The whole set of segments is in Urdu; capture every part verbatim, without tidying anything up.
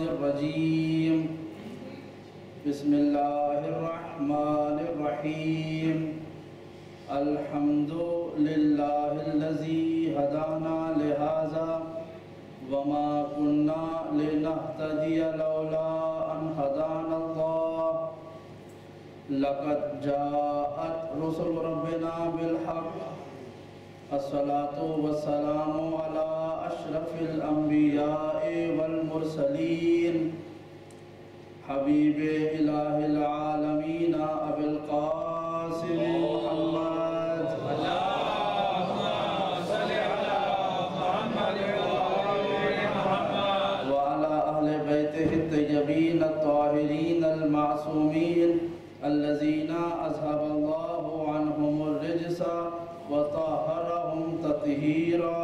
الرجيم بسم الله الرحمن الرحيم الحمد لله الذي هدانا لهذا وما كنا لنهتدي لولا أن هدانا الله لقد جاءت رسل ربنا بالحق الصلاة والسلام على أشرف الأنبياء والمرسلين حبيب إله العالمين أبي القاسم محمد اللهم صل على محمد وعلى أهل بيته الطيبين الطاهرين المعصومين الذين أذهب الله عنهم الرجس وطهرهم تطهيرا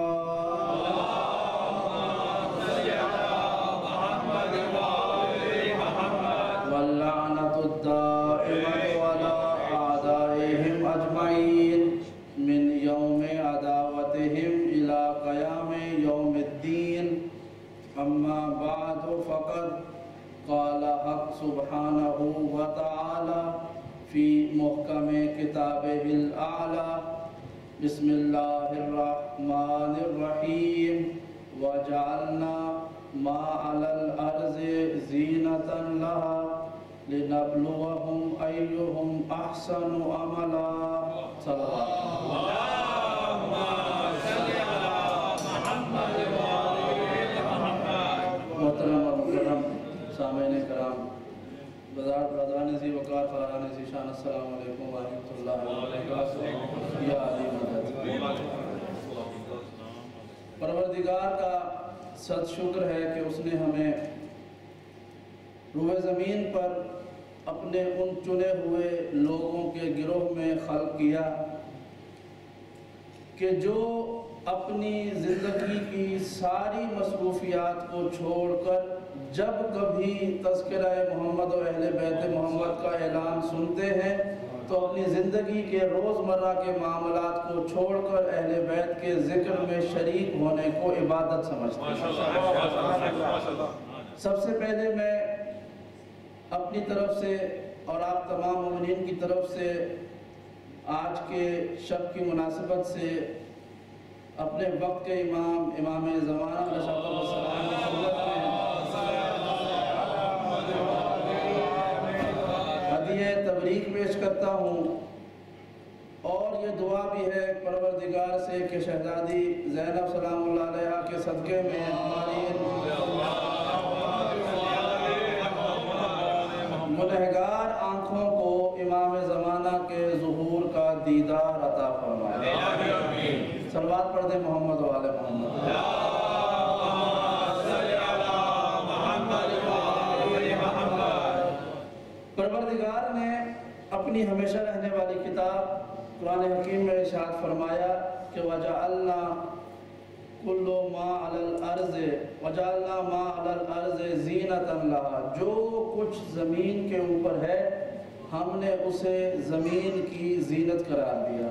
واللعنة الدائمة على أعدائهم أجمعين من يوم عداوتهم إلى قيام يوم الدين أما بعد فقد قال حق سبحانه وتعالى في محكم كتابه الأعلى بسم الله الرحمن الرحيم وجعلنا ما على الأرض زينة لها لنبلوهم أيهم أحسن عملا صلى الله اللهم صل على محمد وآل محمد محترم و مکرم سامعین کرام بزرگ برادران ذی وقار فاران ذی شان السلام علیکم ورحمۃ اللہ وبرکاتہ یا علی مدد پروردگار کا صد شکر ہے کہ اس نے ہمیں روئے زمین پر اپنے ان چنے ہوئے لوگوں کے گروہ میں خلق کیا کہ جو اپنی زندگی کی ساری مصروفیات کو چھوڑ کر جب کبھی تذکرہ محمد و اہل بیت محمد کا اعلان سنتے ہیں تو اپنی زندگی کے روزمرہ کے معاملات کو چھوڑ کر اہل بیت کے ذکر میں شریک ہونے کو عبادت سمجھتے ہیں۔ سب سے پہلے میں اپنی طرف سے اور آپ تمام مومنین کی طرف سے آج کے شب کی مناسبت سے اپنے وقت کے امام امام زمانہ علیہ السلام کی خدمت میں ہدیہ تبریک پیش کرتا ہوں اور یہ دعا بھی ہے پروردگار سے کہ شہزادی زینب سلام اللہ علیہ کے صدقے میں ہماری منہگار آنکھوں کو امام زمانہ کے ظہور کا دیدار عطا فرمائے صلوات پڑھ دیں محمد و آل محمد پروردگار نے اپنی ہمیشہ رہنے والی کتاب قرآن حکیم میں ارشاد فرمایا کہ وَجَعَلْنَا كُلُّ مَا عَلَى الْأَرْضِ وَجَعَلْنَا مَا عَلَى الْأَرْضِ زِينَةً لَهَا جو کچھ زمین کے اوپر ہے ہم نے اسے زمین کی زینت قرار دیا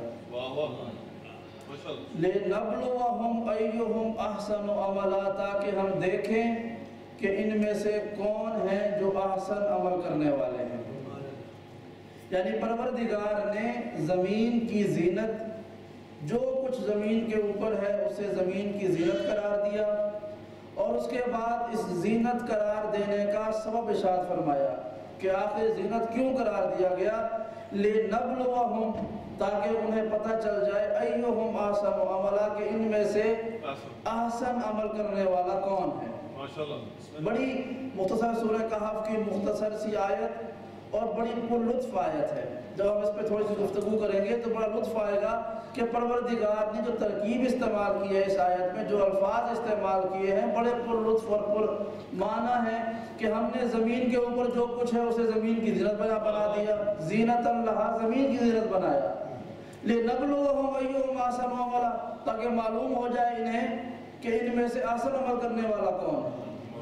لِنَبْلُوَهُمْ أَيُّهُمْ أَحْسَنُ عَمَلًا تاکہ ہم دیکھیں کہ ان میں سے کون ہیں جو احسن عمل کرنے والے ہیں۔ یعنی پروردگار نے زمین کی زینت جو کچھ زمین کے اوپر ہے اسے زمین کی زینت قرار دیا اور اس کے بعد اس زینت قرار دینے کا سبب ارشاد فرمایا کہ آخر زینت کیوں قرار دیا گیا لِنَبْلُوَهُمْ تاکہ انہیں پتہ چل جائے ایہم احسن عملا کہ ان میں سے احسن عمل کرنے والا کون ہے۔ بڑی مختصر سورہ کہف کی مختصر سی آیت اور بڑی پر لطف آیت ہے۔ جب ہم اس پہ تھوڑی سی گفتگو کریں گے تو بڑا لطف آئے گا کہ پروردگار نے جو ترکیب استعمال کی ہے اس آیت میں، جو الفاظ استعمال کیے ہیں بڑے پر لطف اور پر معنی ہے کہ ہم نے زمین کے اوپر جو کچھ ہے اسے زمین کی زینت بنا دیا، زینۃ لہا زمین کی زینت بنایا، لِنَبْلُوَهُمْ أَيُّهُمْ أَحْسَنُ عَمَلًا تاکہ معلوم ہو جائے انہیں کہ ان میں سے احسن عمل کرنے والا کون ہے۔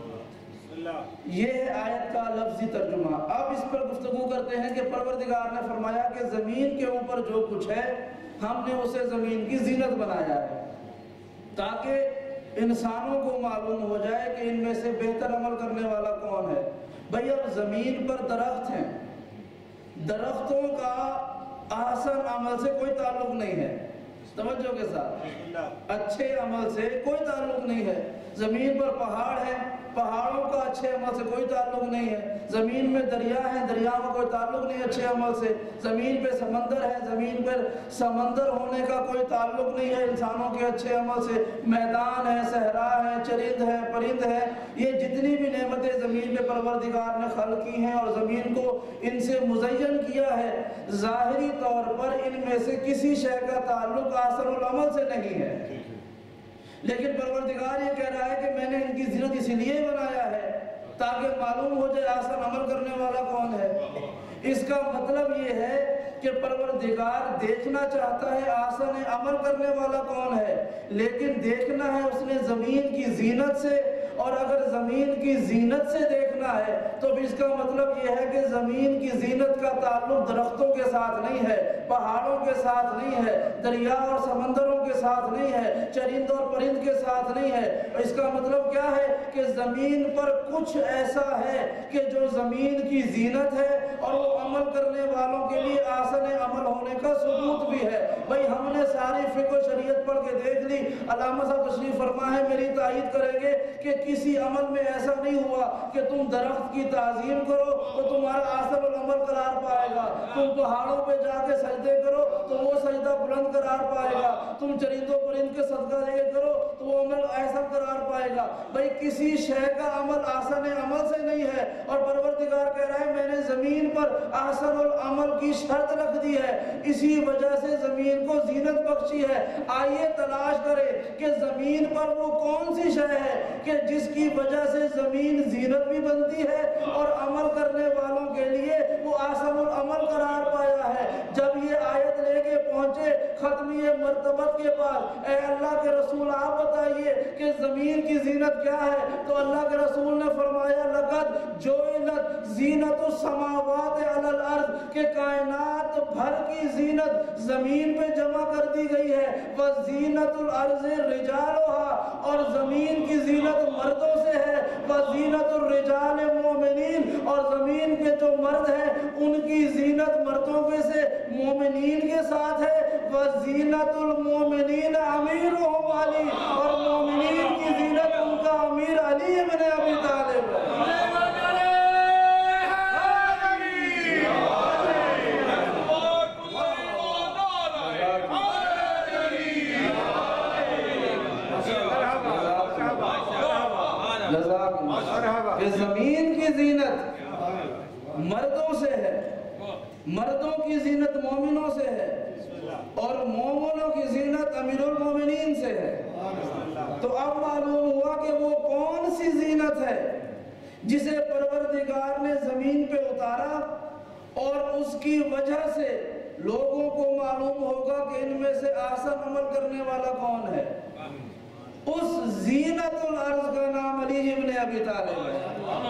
یہ ہے آیت کا لفظی ترجمہ۔ اب اس پر گفتگو کرتے ہیں کہ پروردگار نے فرمایا کہ زمین کے اوپر جو کچھ ہے ہم نے اسے زمین کی زینت بنایا ہے تاکہ انسانوں کو معلوم ہو جائے کہ ان میں سے بہتر عمل کرنے والا کون ہے۔ بھئی اب زمین پر درخت ہیں، درختوں کا احسن عمل سے کوئی تعلق نہیں ہے، توجہ کے ساتھ، اچھے عمل سے کوئی تعلق نہیں ہے۔ زمین پر پہاڑ ہے، پہاڑوں کا اچھے عمل سے کوئی تعلق نہیں ہے۔ زمین میں دریا ہے، دریا کا کوئی تعلق نہیں اچھے عمل سے۔ زمین پہ سمندر ہے، زمین پر سمندر ہونے کا کوئی تعلق نہیں ہے انسانوں کے اچھے عمل سے۔ میدان ہے، صحرا ہے، چرند ہے، پرند ہے، یہ جتنی بھی نعمتیں زمین پہ پروردگار نے خلق کی ہیں اور زمین کو ان سے مزین کیا ہے، ظاہری طور پر ان میں سے کسی شے کا تعلق احسن العمل سے نہیں ہے، لیکن پروردگار یہ کہہ رہا ہے کہ میں نے ان کی زینت اسی لیے بنایا ہے تاکہ معلوم ہو جائے احسن عمل کرنے والا کون ہے۔ اس کا مطلب یہ ہے کہ پروردگار دیکھنا چاہتا ہے احسن عمل کرنے والا کون ہے، لیکن دیکھنا ہے اس نے زمین کی زینت سے، اور اگر زمین کی زینت سے دیکھنا ہے تو اس کا مطلب یہ ہے کہ زمین کی زینت کا تعلق درختوں کے ساتھ نہیں ہے، پہاڑوں کے ساتھ نہیں ہے، دریا اور سمندروں کے ساتھ نہیں ہے، چرند اور پرند کے ساتھ نہیں ہے۔ اس کا مطلب کیا ہے کہ زمین پر کچھ ایسا ہے کہ جو زمین کی زینت ہے اور وہ عمل کرنے والوں کے لیے احسن عمل ہونے کا ثبوت بھی ہے۔ بھئی ہم نے ساری فقہ و شریعت پڑھ کے دیکھ لی، علامہ صاحب تشریف فرما ہے، میری تائید کریں گے کہ کسی عمل میں ایسا نہیں ہوا کہ تم درخت کی تعظیم کرو تو تمہارا احسن العمل قرار پائے گا، تم پہاڑوں پہ جا کے سجدے کرو تو وہ سجدہ بلند قرار پائے گا، تم چرند و پرند کے صدقہ دے کرو تو وہ عمل ایسا قرار پائے گا۔ بھئی کسی شے کا عمل احسن عمل سے نہیں ہے، اور پروردگار کہہ رہا ہے میں نے زمین پر احسن العمل کی شرط رکھ دی ہے، اسی وجہ سے زمین کو زینت بخشی ہے۔ آئیے تلاش کریں کہ زمین پر وہ کون سی شے ہے کہ جس کی وجہ سے زمین زینت بھی بنتی ہے اور عمل کرنے والوں کے لیے وہ احسن العمل قرار پایا ہے۔ جب یہ آیت لے کے پہنچے ختمیہ مرتبت کے پاس، اے اللہ کے رسول آپ بتائیے کہ زمین کی زینت کیا ہے، تو اللہ کے رسول نے فرمایا لقد جعلت زینت السماوات علی الارض، کہ کائنات بھر کی زینت زمین پہ جمع کر دی گئی ہے، وزینت الارض رجالها، اور زمین کی زینت مردوں سے ہے، وزینت الرجال مومنین، اور زمین کے جو مرد ہیں ان کی زینت مردوں میں سے مومنین کے ساتھ ہے، وزینت المومنین امیرهم علی، اور مومنین کی زینت ان کا امیر علی ابن ابی طالب ہے۔ کہ زمین کی زینت مردوں سے ہے، مردوں کی زینت مومنوں سے ہے، اور مومنوں کی زینت امیر المومنین سے ہے۔ تو اب معلوم ہوا کہ وہ کون سی زینت ہے جسے پروردگار نے زمین پہ اتارا، اور اس کی وجہ سے لوگوں کو معلوم ہوگا کہ ان میں سے احسن عمل کرنے والا کون ہے۔ اس زینت الارض کا نام علی ابن ابی طالب ہے۔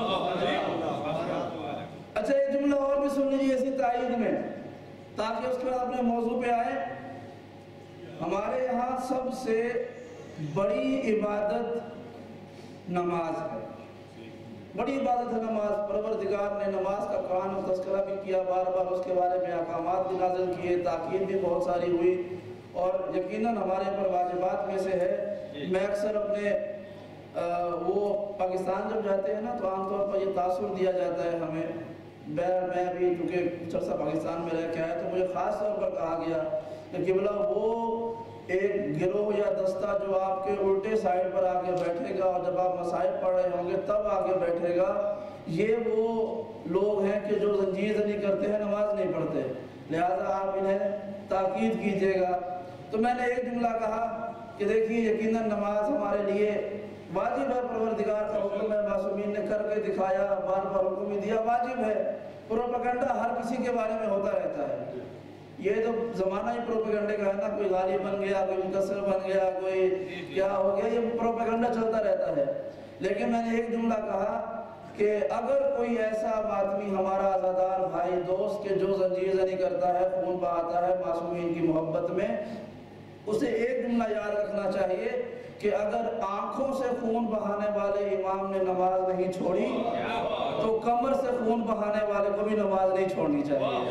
اچھا ایک جملہ اور بھی سن لیجیے اسی تائید میں، تاکہ اس کے بعد اپنے موضوع پہ آئے۔ ہمارے یہاں سب سے بڑی عبادت نماز ہے، بڑی عبادت ہے نماز۔ پروردگار نے نماز کا قرآن و تذکرہ بھی کیا، بار بار اس کے بارے میں احکامات بھی نازل کیے، تاکید بھی بہت ساری ہوئی، اور یقیناً ہمارے پر واجبات میں سے ہے۔ میں اکثر اپنے وہ پاکستان جب جاتے ہیں نا تو عام طور پر یہ تاثر دیا جاتا ہے ہمیں، میں بھی چونکہ کچھ عرصہ پاکستان میں رہ کے آیا تو مجھے خاص طور پر کہا گیا کہ قبلہ وہ ایک گروہ یا دستہ جو آپ کے الٹے سائڈ پر آگے بیٹھے گا اور جب آپ مسائل پڑھ رہے ہوں گے تب آگے بیٹھے گا، یہ وہ لوگ ہیں کہ جو زنجیر زنی کرتے ہیں، نماز نہیں پڑھتے، لہٰذا آپ انہیں تاکید کیجئے گا۔ تو میں نے ایک جملہ کہا کہ دیکھیے یقیناً نماز ہمارے لیے واجب ہے، پروردگار کا حکم ہے، معصومین نے کر کے دکھایا، بار بار حکم بھی دیا، واجب ہے۔ پروپیگنڈا ہر کسی کے بارے میں ہوتا رہتا ہے، یہ تو زمانہ ہی پروپیگنڈے کا ہے نا، کوئی غالی بن گیا، کوئی مکسر بن گیا، کوئی کیا ہو گیا، یہ پروپیگنڈا چلتا رہتا ہے۔ لیکن میں نے ایک جملہ کہا کہ اگر کوئی ایسا ماتمی ہمارا عزادار بھائی دوست کہ جو زنجیر زنی کرتا ہے، خون بہاتا ہے معصومین کی محبت میں، اسے ایک جملہ یاد رکھنا چاہیے کہ اگر آنکھوں سے خون بہانے والے امام نے نماز نہیں چھوڑی تو کمر سے خون بہانے والے کو بھی نماز نہیں چھوڑنی چاہیے.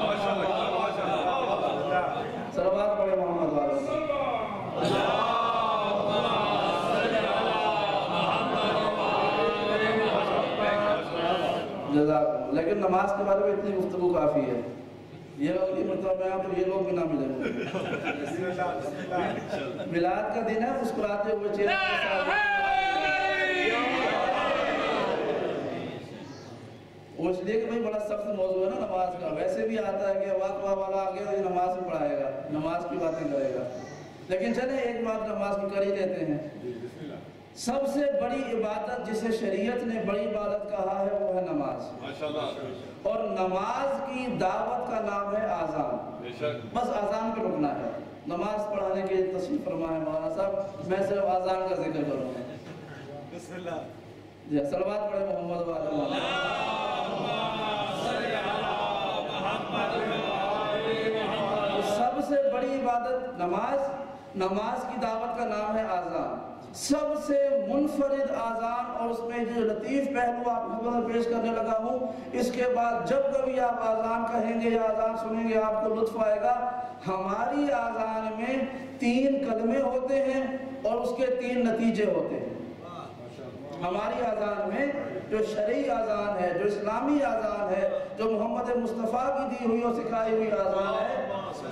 صلوات پڑھے محمد والوں کی. جزاک. لیکن نماز کے بارے میں اتنی گفتگو کافی ہے. یہ لوگ نہیں مطلب میں آپ یہ لوگ بھی نہ ملیں گے. میلاد کا دن ہے, مسکراتے ہوئے چہرے کے ساتھ. وہ اس لیے کہ بھائی بڑا سخت موضوع ہے نا نماز کا. ویسے بھی آتا ہے کہ واقعہ والا آ گیا تو نماز بھی پڑھائے گا, نماز کی باتیں کرے گا. لیکن چلیں ایک بات نماز کی کر ہی لیتے ہیں. سب سے بڑی عبادت جسے شریعت نے بڑی عبادت کہا ہے وہ ہے نماز. اور نماز کی دعوت کا نام ہے آذان. بس آذان پہ رکنا ہے. نماز پڑھانے کے تشریف فرما ہے مولانا صاحب. میں صرف آذان کا ذکر کروں گا. بسم اللہ. جی صلوات پڑھے محمد والے. سب سے بڑی عبادت نماز. نماز کی دعوت کا نام ہے آذان. سب سے منفرد آذان, اور اس میں جو لطیف پہلو آپ کو پیش کرنے لگا ہوں, اس کے بعد جب کبھی آپ آذان کہیں گے یا آذان سنیں گے آپ کو لطف آئے گا. ہماری آذان میں تین کلمے ہوتے ہیں اور اس کے تین نتیجے ہوتے ہیں. ہماری آذان میں جو شرعی آذان ہے, جو اسلامی آذان ہے, جو محمد مصطفیٰ کی دی ہوئی اور سکھائی ہوئی آذان ہے,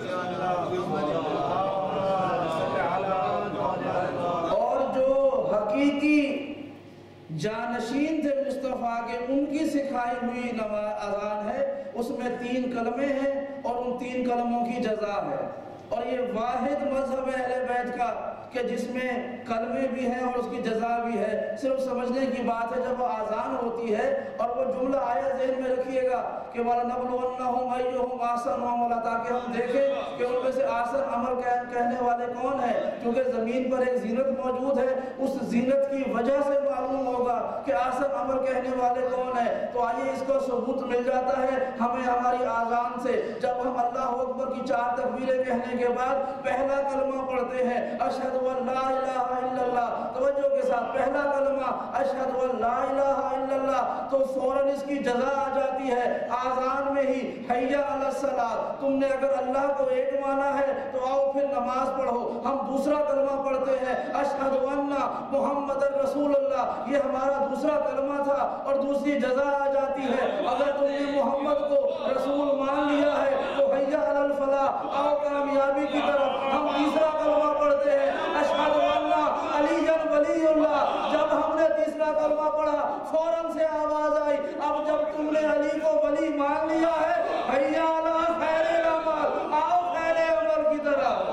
اور جو حقیقی جانشین تھے مصطفیٰ کے, ان کی سکھائی ہوئی آذان ہے, اس میں تین کلمے ہیں اور ان تین کلموں کی جزا ہے. اور یہ واحد مذہب ہے اہل بیت کا کہ جس میں کلمے بھی ہیں اور اس کی جزا بھی ہے. صرف سمجھنے کی بات ہے جب وہ آذان ہوتی ہے اور وہ جملہ آیا ذہن میں رکھیے گا کہ وَلَنَبْلُوَنَّهُمْ أَيُّهُمْ أَحْسَنُ عَمَلًا, تاکہ ہم دیکھیں کہ ان میں سے آسن عمل کہنے والے کون ہیں. کیونکہ زمین پر ایک زینت موجود ہے, اس زینت کی وجہ سے معلوم ہوگا کہ آسن عمل کہنے والے کون ہیں. تو آئیے اس کو ثبوت مل جاتا ہے ہمیں ہماری آذان سے. جب ہم اللہ اکبر کی چار تکبیریں کہنے کے بعد پہلا کلمہ پڑھتے ہیں اشہد ان لا الہ الا اللہ, توجہ کے ساتھ پہلا کلمہ اشہد ان لا الہ الا اللہ, تو فوراً اس کی جزا آ جاتی ہے آذان میں ہی, حی علی الصلاۃ. تم نے اگر اللہ کو ایک مانا ہے تو آؤ پھر نماز پڑھو. ہم دوسرا کلمہ پڑھتے ہیں اشہد ان محمد رسول اللہ, یہ ہمارا دوسرا کلمہ تھا اور دوسری جزا آ جاتی ہے. اگر تم نے محمد کو رسول مان لیا ہے تو حی علی الفلاح, آؤ کامیابی کی طرف. ہم تیسرا کلمہ پڑھتے ہیں اشہد ان علی ولی اللہ. جب ہم نے تیسرا کلمہ پڑھا فوراً سے آواز آئی, اب جب تم نے علی کو ولی مان لیا ہے حی علی خیر العمل, آؤ خیر عمل کی طرف.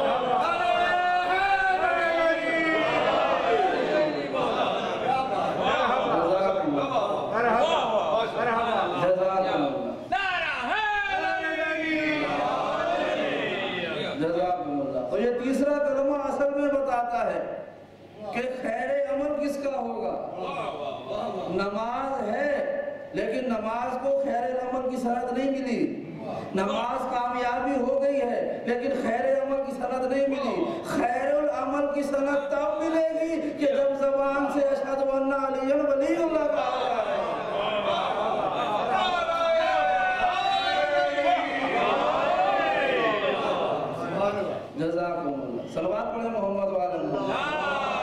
تو یہ تیسرا کلمہ اصل میں بتاتا ہے کہ خیر عمل کس کا ہوگا. نماز ہے لیکن نماز کو خیر العمل کی سند نہیں ملی. نماز کامیابی ہو گئی ہے لیکن خیر عمل کی سند نہیں ملی. خیر العمل کی سند تب ملے گی کہ جب زبان سے اشہد ان علی ولی اللہ کہا جائے. جزاکم اللہ. صلوات پڑھیں محمد وعلی محمد.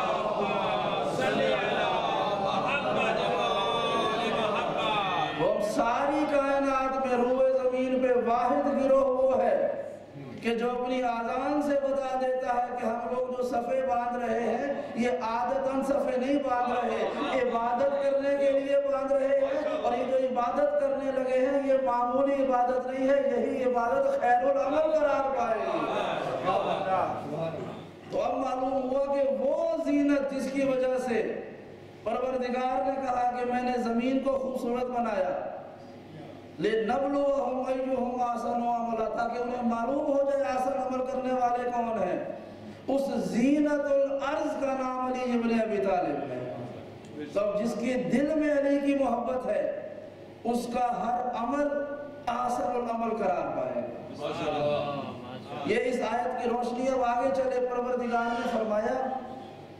وہ ساری کائنات میں روئے زمین پہ واحد گروہ وہ ہے کہ جو اپنی آذان سے بتا دیتا ہے کہ ہم لوگ جو صفے باندھ رہے ہیں یہ عادتاً صفے نہیں باندھ رہے, عبادت کرنے کے لیے باندھ رہے ہیں. اور یہ جو عبادت کرنے لگے ہیں یہ معمولی عبادت نہیں ہے, یہی عبادت خیر العمل قرار پائے گی. تو اب معلوم ہوا کہ وہ زینت جس کی وجہ سے پروردگار نے کہا کہ میں نے زمین کو خوبصورت بنایا, لِنَبْلُوَهُمْ أَيُّهُمْ أَحْسَنُ عَمَلًا, تاکہ انہیں معلوم ہو جائے آسان عمل کرنے والے کون ہیں. اس زینت الارض کا نام علی ابن ابی طالب ہے. سب جس کے دل میں علی کی محبت ہے اس کا ہر عمل آسان العمل قرار پائے گا. یہ اس آیت کی روشنی. اب آگے چلے, پروردگار نے فرمایا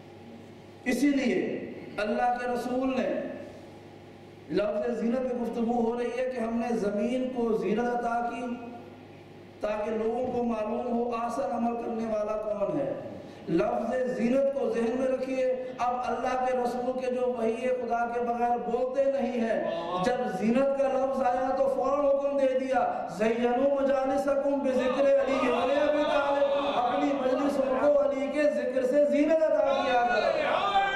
اسی لیے اللہ کے رسول نے لفظ زینت پہ گفتگو ہو رہی ہے کہ ہم نے زمین کو زینت عطا کی تاکہ لوگوں کو معلوم ہو احسن عمل کرنے والا کون ہے۔ لفظ زینت کو ذہن میں رکھیے۔ اب اللہ کے رسول کے جو وحی خدا کے بغیر بولتے نہیں ہیں، جب زینت کا لفظ آیا تو فوراً حکم دے دیا زینوا مجالسکم بذکر علی ابن ابی طالب، اپنی مجلسوں کو علی کے ذکر سے زینت عطا کیا گیا۔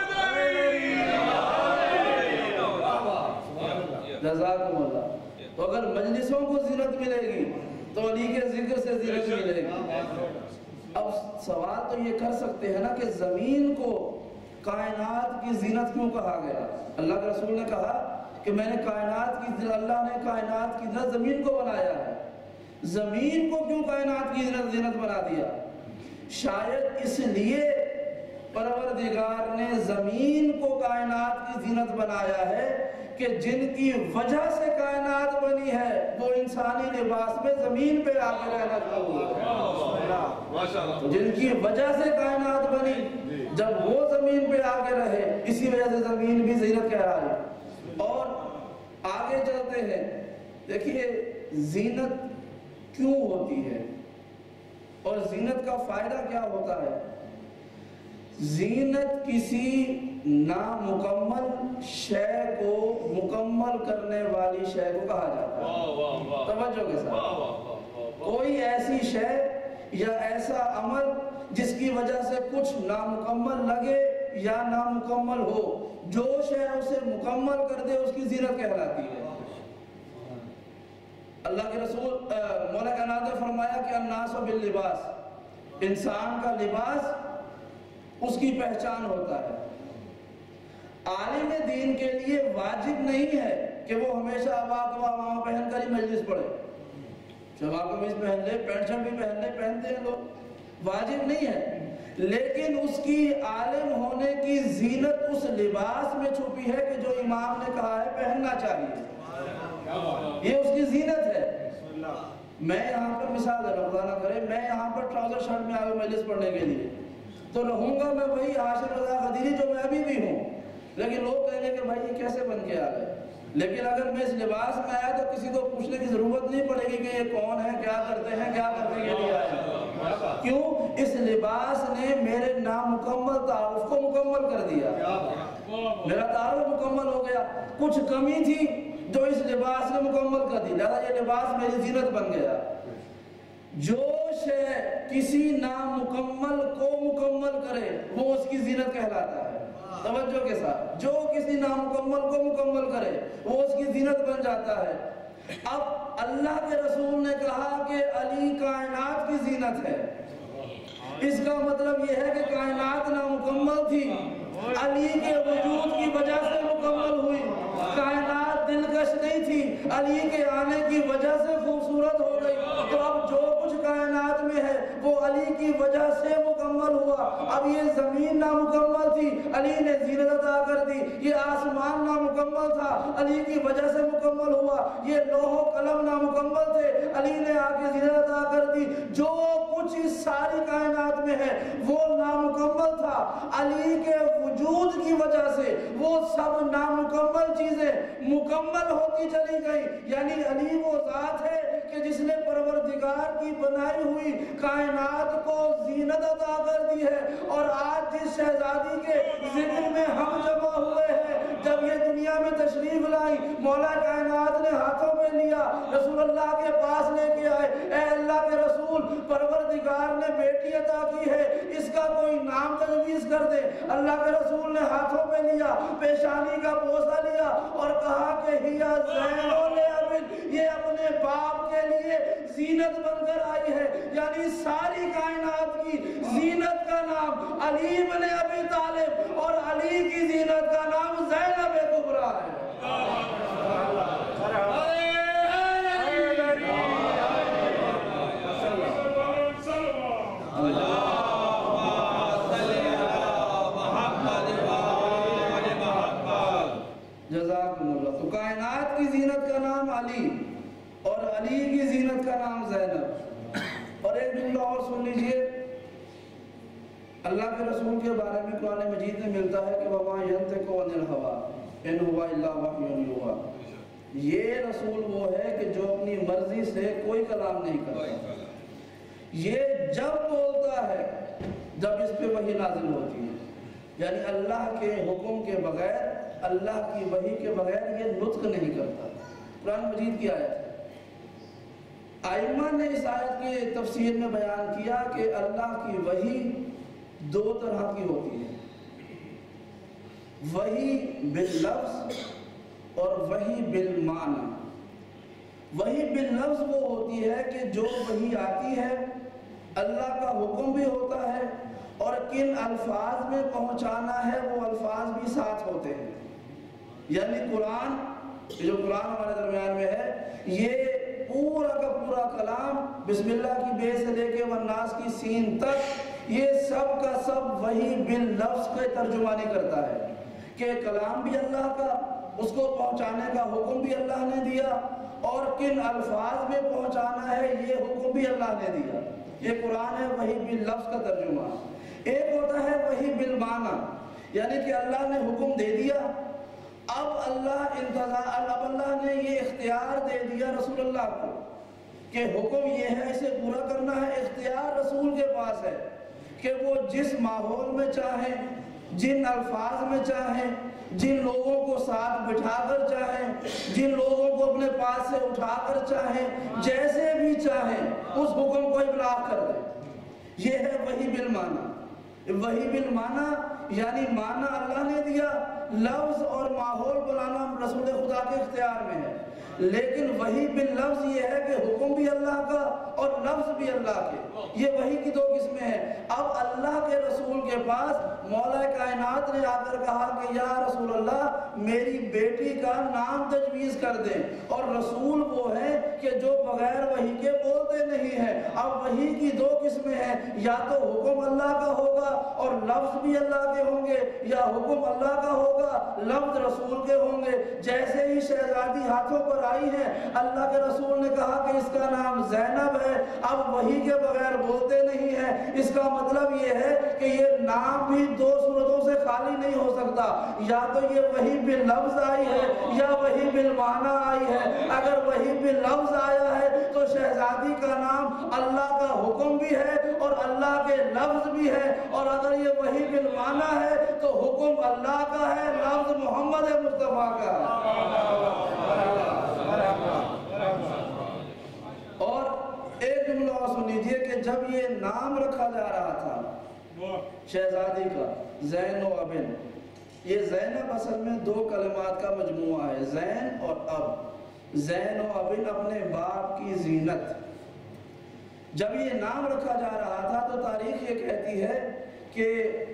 جزاکم اللہ۔ تو اگر مجلسوں کو زینت ملے گی تو علی کے ذکر سے زینت ملے گی۔ اب سوال تو یہ کر سکتے ہیں نا کہ زمین کو کائنات کی زینت کیوں کہا گیا؟ اللہ کے رسول نے کہا کہ میں نے کائنات کی اللہ نے کائنات کی زینت زمین کو بنایا ہے۔ زمین کو کیوں کائنات کی زینت زینت بنا دیا؟ شاید اس لیے پروردگار نے زمین کو کائنات کی زینت بنایا ہے کہ جن کی وجہ سے کائنات بنی ہے وہ انسانی لباس میں زمین پہ آ کے رہنا شروع ہو، جن کی وجہ سے کائنات بنی جب وہ زمین پہ آ کے رہے، اسی وجہ سے زمین بھی زینت کہہ رہا ہے۔ اور آگے چلتے ہیں، دیکھیے زینت کیوں ہوتی ہے اور زینت کا فائدہ کیا ہوتا ہے۔ زینت کسی نامکمل شے کو مکمل کرنے والی شے کو کہا جاتا ہے۔ توجہ کے ساتھ، کوئی ایسی شے یا ایسا عمل جس کی وجہ سے کچھ نامکمل لگے یا نامکمل ہو، جو شے اسے مکمل کر دے اس کی زینت کہلاتی ہے۔ اللہ کے رسول مولا کائنات نے فرمایا کہ الناس باللباس، انسان کا لباس اس کی پہچان ہوتا ہے۔ عالم دین کے لیے واجب نہیں ہے کہ وہ ہمیشہ ابا کبا پہن کر ہی مجلس پڑھے، شلوار قمیض پہن لے، پینٹ شرٹ بھی پہن لے، پہنتے ہیں لوگ، واجب نہیں ہے، لیکن اس کی عالم ہونے کی زینت اس لباس میں چھپی ہے کہ جو امام نے کہا ہے پہننا چاہیے، یہ اس کی زینت ہے۔ میں یہاں پر مثال ہے، خدا نہ کرے میں یہاں پر ٹراؤزر شرٹ میں آگے مجلس پڑھنے کے لیے تو رہوں گا میں وہی ہاشم رضا غدیری جو میں ابھی بھی ہوں، لیکن لوگ کہیں گے کہ بھائی یہ کیسے بن کے آ گئے۔ لیکن اگر میں اس لباس میں آیا تو کسی کو پوچھنے کی ضرورت نہیں پڑے گی کہ یہ کون ہے، کیا کرتے ہیں، کیا کرنے کے لیے آئے۔ کیوں؟ اس لباس نے میرے نامکمل تعارف کو مکمل کر دیا، میرا تعارف مکمل ہو گیا۔ کچھ کمی تھی جو اس لباس نے مکمل کر دی، لہذا یہ لباس میری زینت بن گیا۔ جو شے کسی نامکمل کو مکمل کرے وہ اس کی زینت کہلاتا ہے۔ توجہ کے ساتھ، جو کسی نامکمل کو مکمل کرے وہ اس کی زینت بن جاتا ہے۔ اب اللہ کے رسول نے کہا کہ علی کائنات کی زینت ہے، اس کا مطلب یہ ہے کہ کائنات نامکمل تھی، علی کے وجود کی وجہ سے مکمل ہوئی۔ کائنات دلکش نہیں تھی، علی کے آنے کی وجہ سے خوبصورت ہو گئی۔ تو اب جو کچھ کائنات میں ہے وہ علی کی وجہ سے مکمل ہوا۔ اب یہ زمین نامکمل تھی، علی نے زینت عطا کر دی۔ یہ آسمان نامکمل تھا، علی کی وجہ سے مکمل ہوا۔ یہ لوح و قلم نامکمل تھے، علی نے آ کے زینت عطا کر دی۔ جو کچھ اس ساری کائنات میں ہے وہ نامکمل تھا، علی کے وجود کی وجہ سے وہ سب نامکمل چیزیں مکمل ہوتی چلی گئی۔ یعنی علی وہ ذات ہے کہ جس نے پروردگار کی بنائی ہوئی کائنات کو زینت عطا کر دی ہے۔ اور آج جس شہزادی کے ذکر میں ہم جمع ہوئے ہیں، جب یہ دنیا میں تشریف لائی، مولا کائنات نے ہاتھوں میں لیا، رسول اللہ کے پاس لے کے آئے، اے اللہ کے رسول، پروردگار نے بیٹی عطا کی ہے، اس کا کوئی نام تجویز کر دے۔ اللہ کے رسول نے ہاتھوں میں لیا، پیشانی کا بوسہ لیا اور کہا کہ ہیا زینب العابدین، یہ اپنے باپ کے لیے زینت بن کر آئی ہے۔ یعنی ساری کائنات کی زینت کا نام علی بن ابی طالب اور علی کی زینت کا نام زینب کبریٰ ہے۔ جزاکم اللہ۔ تو کائنات کی زینت کا نام علی اور علی کی زینت کا نام زینب۔ اور ایک جملہ اور سن لیجئے، اللہ کے رسول کے بارے میں قرآن مجید میں ملتا ہے کہ وَمَا يَنْتِقُ عَنِ الْهَوَىٰ إِنْ هُوَ إِلَّا وَحْيٌ يُوحَىٰ، یہ رسول وہ ہے کہ جو اپنی مرضی سے کوئی کلام نہیں کرتا، یہ جب بولتا ہے جب اس پہ وحی نازل ہوتی ہے، یعنی اللہ کے حکم کے بغیر، اللہ کی وحی کے بغیر یہ نطق نہیں کرتا۔ قرآن مجید کی آیت ہے۔ ائمہ نے اس آیت کے تفسیر میں بیان کیا کہ اللہ کی وحی دو طرح کی ہوتی ہے، وحی باللفظ اور وحی بالمعنی۔ وحی باللفظ وہ ہوتی ہے کہ جو وحی آتی ہے اللہ کا حکم بھی ہوتا ہے اور کن الفاظ میں پہنچانا ہے وہ الفاظ بھی ساتھ ہوتے ہیں، یعنی قرآن جو قرآن ہمارے درمیان میں ہے یہ پورا کا پورا کلام بسم اللہ کی بے سے لے کے والناس کی سین تک یہ سب کا سب وحی باللفظ کا ترجمانی کرتا ہے کہ کلام بھی اللہ کا، اس کو پہنچانے کا حکم بھی اللہ نے دیا اور کن الفاظ میں پہنچانا ہے یہ حکم بھی اللہ نے دیا۔ یہ قرآن ہے وحی باللفظ کا ترجمہ۔ ایک ہوتا ہے وحی بالمعنی، یعنی کہ اللہ نے حکم دے دیا، اب اللہ انتظار اب اللہ نے یہ اختیار دے دیا رسول اللہ کو کہ حکم یہ ہے اسے پورا کرنا ہے۔ اختیار رسول کے پاس ہے کہ وہ جس ماحول میں چاہیں، جن الفاظ میں چاہیں، جن لوگوں کو ساتھ بٹھا کر چاہیں، جن لوگوں کو اپنے پاس سے اٹھا کر چاہیں، جیسے بھی چاہیں اس حکم کو ابلاغ کر دیں۔ یہ ہے وحی بالمعنی۔ وحی بالمعنی یعنی معنی اللہ نے دیا، لفظ اور ماحول بنانا رسول خدا کے اختیار میں ہے، لیکن وحی باللفظ یہ ہے کہ حکم بھی اللہ کا اور لفظ بھی اللہ کے۔ یہ وحی کی دو قسمیں ہیں۔ اب اللہ کے رسول کے پاس مولا کائنات نے آ کر کہا کہ یا رسول اللہ میری بیٹی کا نام تجویز کر دیں، اور رسول وہ ہے کہ جو بغیر وحی کے بولتے نہیں ہیں۔ اب وحی کی دو قسمیں ہیں، یا تو حکم اللہ کا ہوگا اور لفظ بھی اللہ کے ہوں گے، یا حکم اللہ کا ہوگا لفظ رسول کے ہوں گے۔ جیسے ہی شہزادی ہاتھوں پر آئی ہے اللہ کے رسول نے کہا کہ اس کا نام زینب ہے، اب وحی کے بغیر بولتے نہیں ہیں۔ اس کا مطلب یہ ہے کہ یہ نام بھی دو صورتوں سے خالی نہیں ہو سکتا، یا تو یہ وحی باللفظ آئی ہے یا وحی بالمعنی آئی ہے۔ اگر وحی باللفظ آیا ہے تو شہزادی کا نام اللہ کا حکم بھی ہے اور اللہ کے لفظ بھی ہے، اور اگر یہ وحی بالمعنی ہے تو حکم اللہ کا ہے، لفظ محمد مصطفیٰ کا ہے۔ اور ایک جملہ اور سن لیجئے کہ جب یہ نام رکھا جا رہا تھا شہزادی کا زین و ابن، یہ زینب اصل میں دو کلمات کا مجموعہ ہے، زین اور اب۔ زین و ابن اپنے باپ کی زینت۔ جب یہ نام رکھا جا رہا تھا تو تاریخ یہ کہتی ہے کہ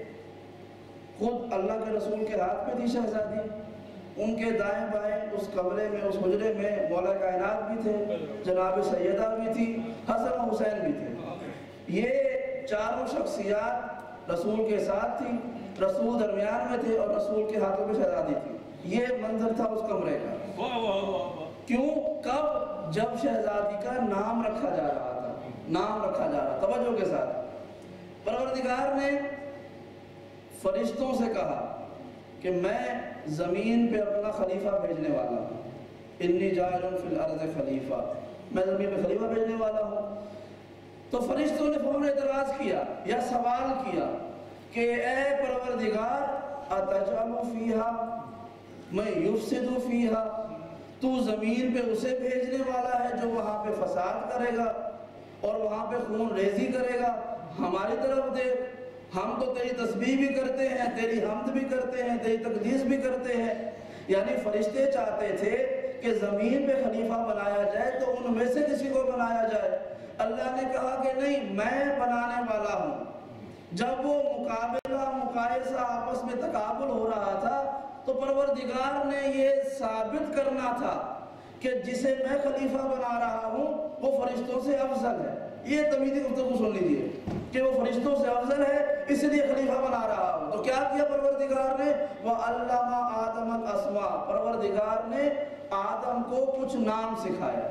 خود اللہ کے رسول کے ہاتھ میں تھی شہزادی، ان کے دائیں بائیں اس کمرے میں اس حجرے میں مولا کائنات بھی تھے، جناب سیدہ بھی تھی، حسن و حسین بھی تھے۔ یہ چاروں شخصیات رسول کے ساتھ تھی، رسول درمیان میں تھے اور رسول کے ہاتھوں میں شہزادی تھی۔ یہ منظر تھا اس کمرے کا۔ کیوں؟ کب؟ جب شہزادی کا نام رکھا جا رہا تھا، نام رکھا جا رہا، توجہ کے ساتھ۔ پروردگار نے فرشتوں سے کہا کہ میں زمین پہ اپنا خلیفہ بھیجنے والا ہوں، انی جاعل فی الارض خلیفہ، میں زمین پہ خلیفہ بھیجنے والا ہوں۔ تو فرشتوں نے فوراً اعتراض کیا یا سوال کیا کہ اے پروردگار اتجعل فیہا من یفسد فیہا، تو زمین پہ اسے بھیجنے والا ہے جو وہاں پہ فساد کرے گا اور وہاں پہ خون ریزی کرے گا؟ ہماری طرف دیکھ، ہم تو تیری تسبیح بھی کرتے ہیں، تیری حمد بھی کرتے ہیں، تیری تقدیس بھی کرتے ہیں۔ یعنی فرشتے چاہتے تھے کہ زمین پہ خلیفہ بنایا جائے تو ان میں سے کسی کو بنایا جائے۔ اللہ نے کہا کہ نہیں، میں بنانے والا ہوں۔ جب وہ مقابلہ مقایسہ آپس میں تقابل ہو رہا تھا تو پروردگار نے یہ ثابت کرنا تھا کہ جسے میں خلیفہ بنا رہا ہوں وہ فرشتوں سے افضل ہے۔ یہ تمیزی گفتگو سن لیجیے کہ وہ فرشتوں سے افضل ہے اس لیے خلیفہ بنا رہا ہوں۔ تو کیا کیا پروردگار نے؟ وَعَلَّمَ آدَمَ الْأَسْمَاءَ، پروردگار نے آدم کو کچھ نام سکھایا،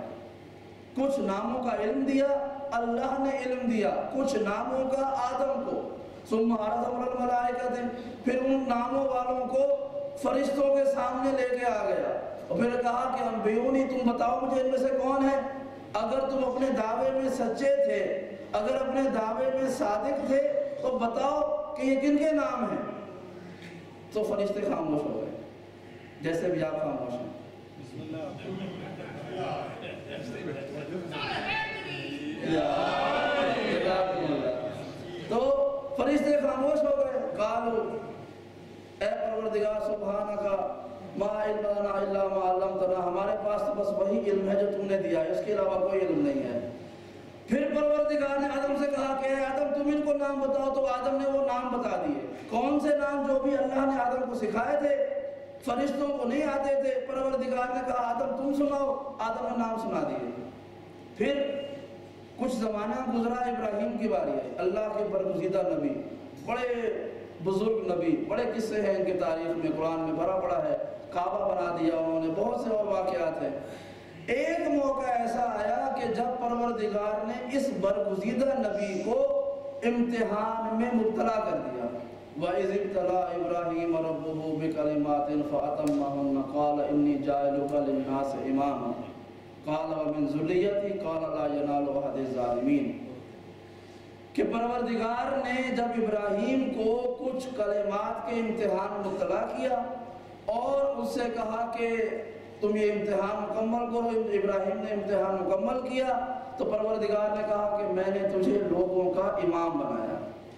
کچھ ناموں کا علم دیا، اللہ نے علم دیا کچھ ناموں کا آدم کو۔ ثم عرضهم على الملائکۃ، پھر ان ناموں والوں کو فرشتوں کے سامنے لے کے آ گیا اور پھر کہا کہ انبیونی، تم بتاؤ مجھے ان میں سے کون ہے، اگر تم اپنے دعوے میں سچے تھے، اگر اپنے دعوے میں صادق تھے تو بتاؤ کہ یہ کن کے نام ہیں۔ تو فرشتے خاموش ہو گئے، جیسے بھی آپ خاموش ہیں۔ تو فرشتے خاموش ہو گئے، قالوا اے پروردگار سبحانک ما علم لنا الا ما علمتنا، ہمارے پاس تو بس وہی علم ہے جو تم نے دیا ہے، اس کے علاوہ کوئی علم نہیں ہے۔ پھر پروردگار نے آدم سے کہا کہ اے آدم تم ان کو نام بتاؤ، تو آدم نے وہ نام بتا دیے، کون سے نام جو بھی اللہ نے آدم کو سکھائے تھے، فرشتوں کو نہیں آتے تھے۔ پروردگار نے کہا آدم تم سناؤ، آدم نے نام سنا دیے۔ پھر کچھ زمانہ گزرا، ابراہیم کی باری ہے، اللہ کے برگزیدہ نبی، بڑے بزرگ نبی، بڑے قصے ہیں ان کی تاریخ میں، قرآن میں بھرا پڑا ہے، کعبہ بنا دیا انہوں نے، بہت سے اور واقعات ہیں۔ ایک موقع ایسا آیا کہ جب پروردگار نے اس برگزیدہ نبی کو امتحان میں مبتلا کر دیا، وَإِذِ ابْتَلَىٰ إِبْرَاهِيمَ رَبُّهُ بِكَلِمَاتٍ فَأَتَمَّهُنَّ قَالَ إِنِّي جَاعِلُكَ لِلنَّاسِ إِمَامًا قَالَ وَمِن ذُرِّيَّتِي قَالَ لَا يَنَالُ عَهْدِ الظَّالِمِينَ، کہ پروردگار نے جب ابراہیم کو کچھ کلمات کے امتحان مبتلا کیا اور اس سے کہا کہ تم یہ امتحان مکمل کرو، ابراہیم نے امتحان مکمل کیا تو پروردگار نے کہا کہ میں نے تجھے لوگوں کا امام بنایا۔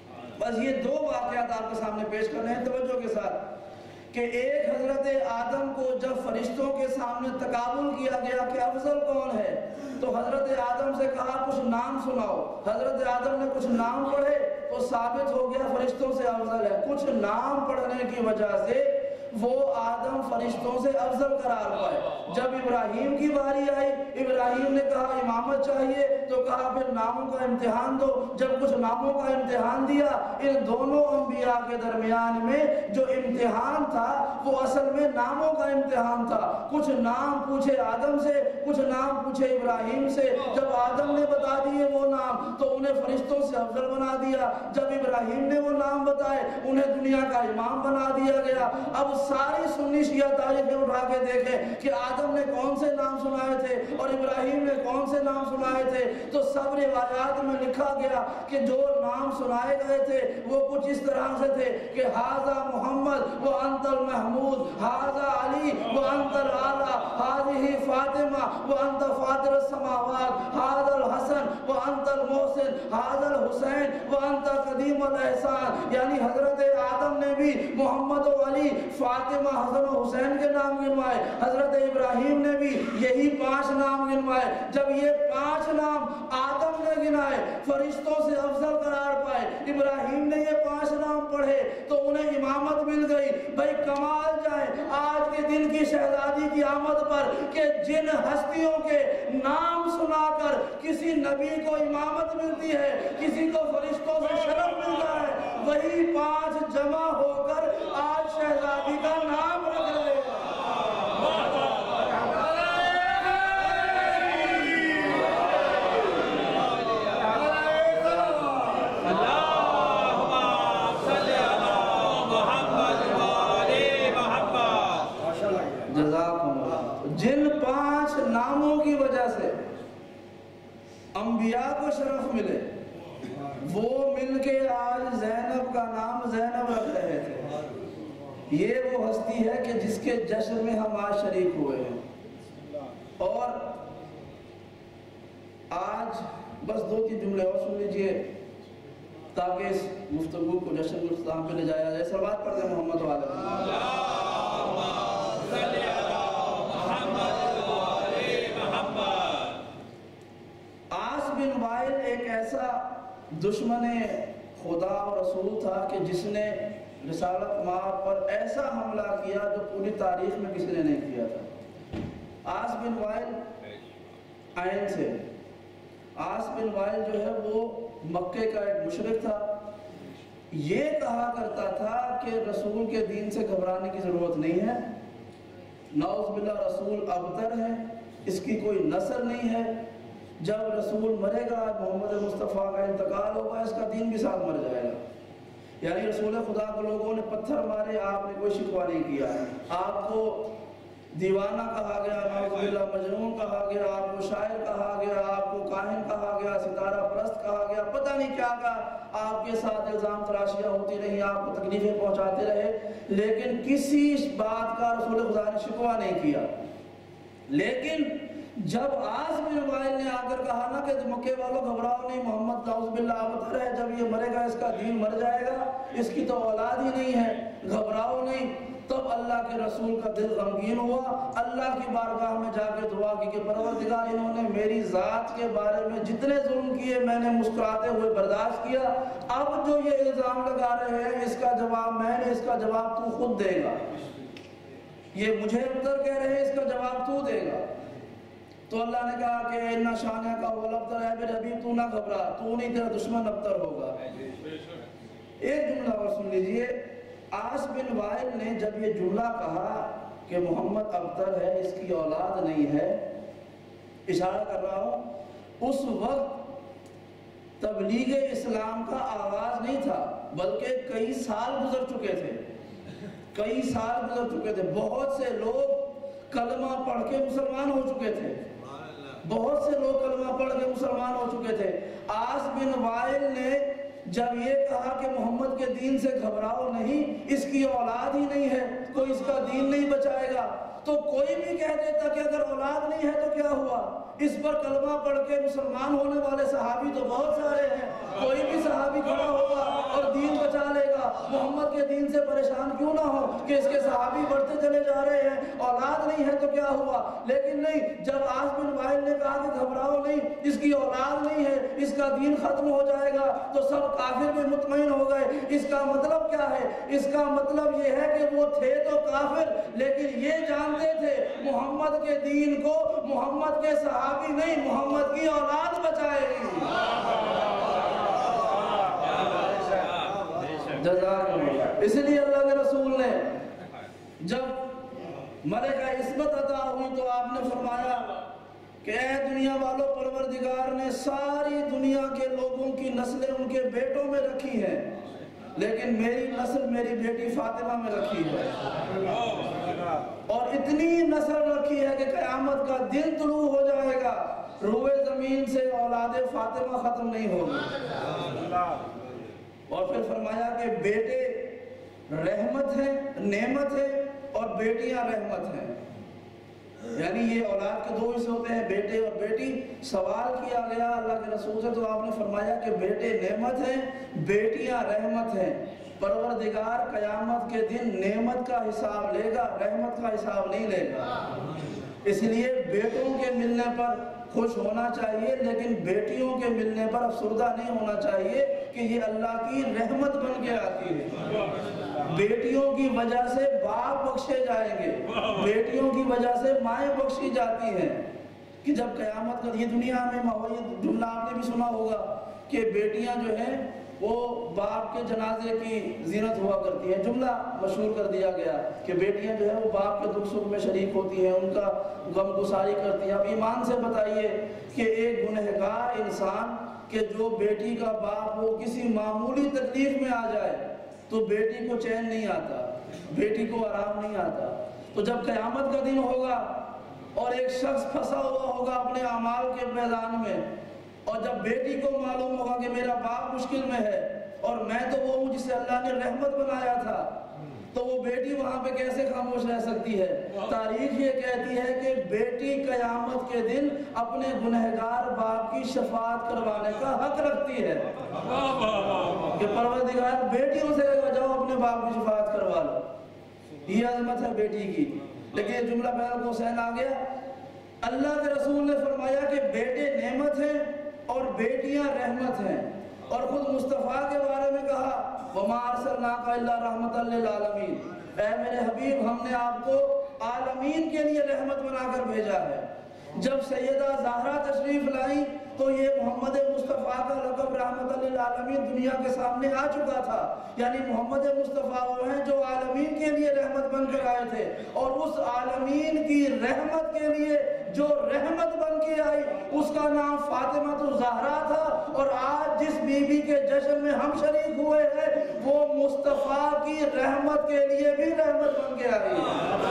بس یہ دو واقعات آپ کے سامنے پیش کرنے ہیں توجہ کے ساتھ، کہ ایک حضرت آدم کو جب فرشتوں کے سامنے تقابل کیا گیا کہ افضل کون ہے، تو حضرت آدم سے کہا کچھ نام سناؤ، حضرت آدم نے کچھ نام پڑھے تو ثابت ہو گیا فرشتوں سے افضل ہے۔ کچھ نام پڑھنے کی وجہ سے وہ آدم فرشتوں سے افضل قرار پائے۔ جب ابراہیم کی باری آئی، ابراہیم نے کہا امامت چاہیے تو کہا پھر ناموں کا امتحان دو۔ جب کچھ ناموں کا امتحان دیا، ان دونوں انبیاء کے درمیان میں جو امتحان تھا وہ اصل میں ناموں کا امتحان تھا۔ کچھ نام پوچھے آدم سے، کچھ نام پوچھے ابراہیم سے۔ جب آدم نے بتا دیے وہ نام تو انہیں فرشتوں سے افضل بنا دیا، جب ابراہیم نے وہ نام بتائے انہیں دنیا کا امام بنا دیا گیا۔ اب ساری سنی شیعہ تاریخیں اٹھا کے دیکھیں کہ آدم نے کون سے نام سنائے تھے اور ابراہیم نے کون سے نام سنائے تھے، تو سب روایات میں لکھا گیا کہ جو نام سنائے گئے تھے وہ کچھ اس طرح سے تھے کہ ھذا محمد و انت المحمود، ھذا علی و انت الاعلی، ھذہ فاطمہ و انت فاطر السماوات، ھذا الحسن و انت المحسن، ھذا الحسین و انت قدیم الاحسان۔ یعنی حضرت آدم نے بھی محمد و علی، فاطمہ، حسن و حسین کے نام گنوائے، حضرت ابراہیم نے بھی یہی پانچ نام گنوائے۔ جب یہ پانچ نام آدم نے گنائے، فرشتوں سے افضل قرار پائے، ابراہیم نے یہ پانچ نام پڑھے تو انہیں امامت مل گئی۔ بھائی کمال جائے آج کے دن کی شہزادی کی آمد پر کہ جن ہستیوں کے نام سنا کر کسی نبی کو امامت ملتی ہے، کسی کو فرشتوں سے شرف ملتا ہے، وہی پانچ جمع ہو کر آج شہزادی کا نام رکھ رہے ہیں۔ جن پانچ ناموں کی وجہ سے انبیاء کو شرف ملے وہ مل کے آج زینب کا نام زینب رکھ رہے تھے۔ یہ وہ ہستی ہے کہ جس کے جشن میں ہم آج شریک ہوئے ہیں۔ اور آج بس دو تین جملے اور سن لیجئے تاکہ اس گفتگو کو جشن الاختتام پہ لے جایا جائے۔ صلوات پڑھتے ہیں محمد والے۔ آس بن وائل ایک ایسا دشمن خدا اور رسول تھا کہ جس نے رسالت مآب پر ایسا حملہ کیا جو پوری تاریخ میں کسی نے نہیں کیا تھا۔ آس بن وائل عین سے، آس بن وائل جو ہے وہ مکے کا ایک مشرک تھا۔ یہ کہا کرتا تھا کہ رسول کے دین سے گھبرانے کی ضرورت نہیں ہے، نعوذ باللہ رسول ابتر ہے، اس کی کوئی نسل نہیں ہے، جب رسول مرے گا محمد مصطفیٰ کا انتقال ہوگا اس کا دین بھی ساتھ مر جائے گا۔ یعنی رسول خدا کو لوگوں نے پتھر مارے، آپ نے کوئی شکوہ نہیں کیا، آپ کو دیوانہ کہا گیا، نعوذ باللہ مجنون کہا گیا، آپ کو شاعر کہا گیا، آپ کو کاہن کہا گیا، ستارہ پرست کہا گیا، پتہ نہیں کیا کہا، آپ کے ساتھ الزام تراشیاں ہوتی رہی، آپ کو تکلیفیں پہنچاتے رہے، لیکن کسی بات کا رسول خدا نے شکوہ نہیں کیا۔ لیکن جب عاص بن وائل نے آ کر کہا نا کہ مکے والوں گھبراؤ نہیں، محمد نعوذ باللہ ابتر ہے، جب یہ مرے گا اس کا دین مر جائے گا، اس کی تو اولاد ہی نہیں ہے، گھبراؤ نہیں، تب اللہ کے رسول کا دل غمگین ہوا، اللہ کی بارگاہ میں جا کے دعا کی کہ پروردگار انہوں نے میری ذات کے بارے میں جتنے ظلم کیے میں نے مسکراتے ہوئے برداشت کیا، اب جو یہ الزام لگا رہے ہیں اس کا جواب میں نے، اس کا جواب تو خود دے گا، یہ مجھے ابتر کہہ رہے ہیں، اس کا جواب تو دے گا۔ تو اللہ نے کہا کہ اِنَّ شَانِئَکَ هُوَ الْأَبْتَرُ، اے میرے حبیب تو نہ گھبرا، تو نہیں، تیرا دشمن ابتر ہوگا۔ ایک جملہ اور سن لیجئے، عاص بن وائل نے جب یہ جملہ کہا کہ محمد ابتر ہے، اس کی اولاد نہیں ہے، اشارہ کر رہا ہوں اس وقت تبلیغ اسلام کا آغاز نہیں تھا، بلکہ کئی سال گزر چکے تھے، کئی سال گزر چکے تھے، بہت سے لوگ کلمہ پڑھ کے مسلمان ہو چکے تھے، بہت سے لوگ کلمہ پڑھ کے مسلمان ہو چکے تھے۔ عاص بن وائل نے جب یہ کہا کہ محمد کے دین سے گھبراؤ نہیں، اس کی اولاد ہی نہیں ہے، کوئی اس کا دین نہیں بچائے گا، تو کوئی بھی کہہ دیتا کہ اگر اولاد نہیں ہے تو کیا ہوا، اس پر کلمہ پڑھ کے مسلمان ہونے والے صحابی تو بہت سارے ہیں، کوئی بھی صحابی کھڑا ہوگا اور دین بچا لے گا، محمد کے دین سے پریشان کیوں نہ ہو کہ اس کے صحابی بڑھتے چلے جا رہے ہیں، اولاد نہیں ہے تو کیا ہوا۔ لیکن نہیں، جب عاص بن وائل نے کہا کہ گھبراؤ نہیں، اس کی اولاد نہیں ہے، اس کا دین ختم ہو جائے گا، تو سب کافر میں مطمئن ہو گئے۔ اس کا مطلب کیا ہے؟ اس کا مطلب یہ ہے کہ وہ تھے تو کافر، لیکن یہ جانتے تھے محمد کے دین کو محمد کے صحابی نہیں، محمد کی اولاد بچائے گی۔ جزاک اللہ۔ اس لیے اللہ کے رسول نے جب ملکہ عصمت عطا ہوئی تو آپ نے فرمایا کہ اے دنیا والوں، پروردگار نے ساری دنیا کے لوگوں کی نسلیں ان کے بیٹوں میں رکھی ہیں، لیکن میری نسل میری بیٹی فاطمہ میں رکھی ہے، اور اتنی نسل رکھی ہے کہ قیامت کا دن طلوع ہو جائے گا، روئے زمین سے اولاد فاطمہ ختم نہیں ہوگی۔ اور پھر فرمایا کہ بیٹے رحمت ہیں، نعمت ہے، اور بیٹیاں رحمت ہیں، یعنی یہ اولاد کے دو حصے ہوتے ہیں، بیٹے اور بیٹی۔ سوال کیا گیا اللہ کے رسول سے تو آپ نے فرمایا کہ بیٹے نعمت ہیں، بیٹیاں رحمت ہیں، پروردگار قیامت کے دن نعمت کا حساب لے گا، رحمت کا حساب نہیں لے گا۔ اس لیے بیٹوں کے ملنے پر خوش ہونا چاہیے، لیکن بیٹیوں کے ملنے پر افسردہ نہیں ہونا چاہیے کہ یہ اللہ کی رحمت بن کے آتی ہے۔ بیٹیوں کی وجہ سے باپ بخشے جائیں گے، بیٹیوں کی وجہ سے مائیں بخشی جاتی ہیں، کہ جب قیامت کا یہ دنیا میں یہ جملہ آپ نے بھی سنا ہوگا کہ بیٹیاں جو ہیں وہ باپ کے جنازے کی زینت ہوا کرتی ہیں، جملہ مشہور کر دیا گیا کہ بیٹیاں جو ہے وہ باپ کے دکھ سکھ میں شریک ہوتی ہیں، ان کا غم گساری کرتی ہیں۔ اب ایمان سے بتائیے کہ ایک گنہگار انسان کہ جو بیٹی کا باپ ہو کسی معمولی تکلیف میں آ جائے تو بیٹی کو چین نہیں آتا، بیٹی کو آرام نہیں آتا، تو جب قیامت کا دن ہوگا اور ایک شخص پھنسا ہوا ہوگا اپنے اعمال کے میدان میں، اور جب بیٹی کو معلوم ہوگا کہ میرا باپ مشکل میں ہے اور میں تو وہ ہوں جسے اللہ نے رحمت بنایا تھا، تو وہ بیٹی وہاں پہ کیسے خاموش رہ سکتی ہے؟ تاریخ یہ کہتی ہے کہ بیٹی قیامت کے دن اپنے گنہگار باپ کی شفاعت کروانے کا حق رکھتی ہے کہ پروردگار بیٹیوں سے جاؤ اپنے باپ کی شفاعت کروا لو، یہ عظمت ہے بیٹی کی۔ لیکن یہ جملہ بیان کو حسین آ گیا، اللہ کے رسول نے فرمایا کہ بیٹے نعمت ہیں اور بیٹیاں رحمت ہیں، اور خود مصطفیٰ کے بارے میں کہا وَمَا أَرْسَلْنَاكَ إِلَّا رَحْمَةً لِّلْعَالَمِينَ، اے میرے حبیب ہم نے آپ کو عالمین کے لیے رحمت بنا کر بھیجا ہے۔ جب سیدہ زہرا تشریف لائی تو یہ محمد مصطفیٰ کا لقب رحمت للعالمین دنیا کے سامنے آ چکا تھا. یعنی محمد مصطفیٰ وہ ہیں جو عالمین کے لیے رحمت بن کر آئے تھے, اور اس عالمین کی رحمت کے لیے جو رحمت بن کے آئی اس کا نام فاطمہ الزہرا تھا. اور آج جس بی بی کے جشن میں ہم شریک ہوئے ہیں وہ مصطفیٰ کی رحمت کے لیے بھی رحمت بن کے آئی.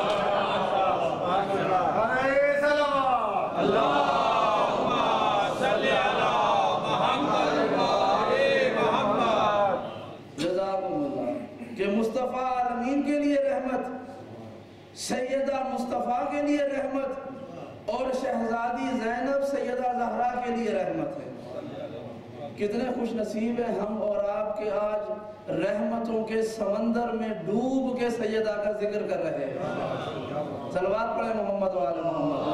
اللہم صلی علی محمد وآل محمد. جزاکم اللہ. کہ مصطفیٰ عالمین کے لیے رحمت, سیدہ مصطفیٰ کے لیے رحمت, اور شہزادی زینب سیدہ زہرا کے لیے رحمت ہے. کتنے خوش نصیب ہیں ہم اور آپ کے آج رحمتوں کے سمندر میں ڈوب کے سیدہ کا ذکر کر رہے ہیں. صلوات پڑھیں محمد وآل محمد.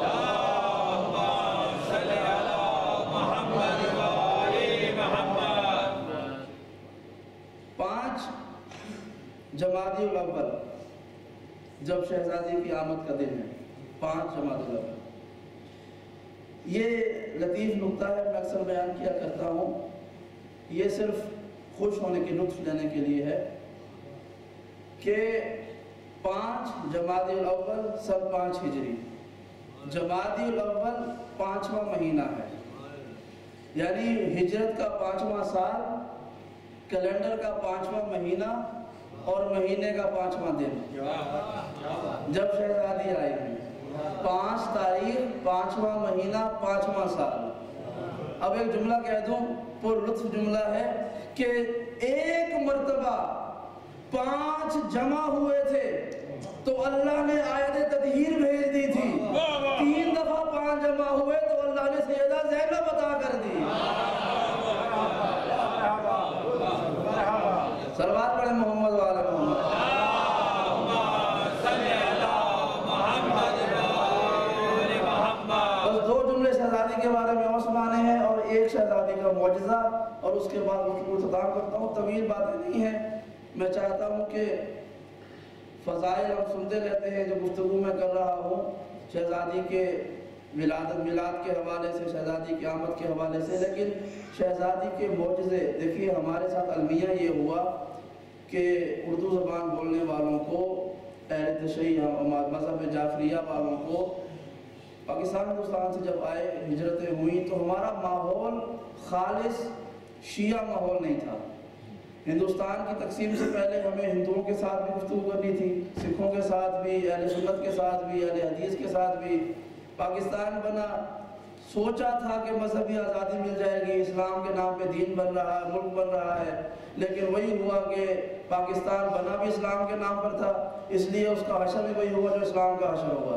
پانچ جمادی الاول جب شہزادی کی آمد کا دن ہے, پانچ جمادی الاول. یہ لطیف نکتہ ہے, میں اکثر بیان کیا کرتا ہوں, یہ صرف خوش ہونے کی لطف لینے کے لیے ہے کہ پانچ جمادی الاول سن پانچ ہجری, جمادی الاول پانچواں مہینہ ہے, یعنی ہجرت کا پانچواں سال, کیلنڈر کا پانچواں مہینہ اور مہینے کا پانچواں دن. جب شہزادی آئی ہیں پانچ تاریخ پانچواں مہینہ پانچواں سال. اب ایک جملہ کہہ دوں, پر لطف جملہ ہے کہ ایک مرتبہ پانچ جمع ہوئے تھے تو اللہ نے آیت تطہیر بھیج دی تھی, تین دفعہ پانچ جمع ہوئے تو اللہ نے سیدہ زینب عطا کر دی. صلوات پڑھیں محمد وآل محمد. بس دو جملے شہزادی کے بارے میں اور سنانے ہیں اور ایک شہزادی کا معجزہ, اور اس کے بعد گفتگو ختم کرتا ہوں. طویل باتیں نہیں ہیں, میں چاہتا ہوں کہ فضائل ہم سنتے رہتے ہیں جو گفتگو میں کر رہا ہوں شہزادی کے ولادت میلاد کے حوالے سے, شہزادی کی آمد کے حوالے سے, لیکن شہزادی کے معجزے. دیکھیے ہمارے ساتھ المیہ یہ ہوا کہ اردو زبان بولنے والوں کو, اہل تشیع مذہب جعفریہ والوں کو پاکستان ہندوستان سے جب آئے, ہجرتیں ہوئیں تو ہمارا ماحول خالص شیعہ ماحول نہیں تھا. ہندوستان کی تقسیم سے پہلے ہمیں ہندوؤں کے ساتھ بھی گفتگو کرنی تھی, سکھوں کے ساتھ بھی, اہل سنت کے ساتھ بھی, اہل حدیث کے ساتھ بھی. پاکستان بنا, سوچا تھا کہ مذہبی آزادی مل جائے گی, اسلام کے نام پہ دین بن رہا ہے, ملک بن رہا ہے, لیکن وہی ہوا کہ پاکستان بنا بھی اسلام کے نام پر تھا, اس لیے اس کا حشر بھی وہی ہوا جو اسلام کا حشر ہوا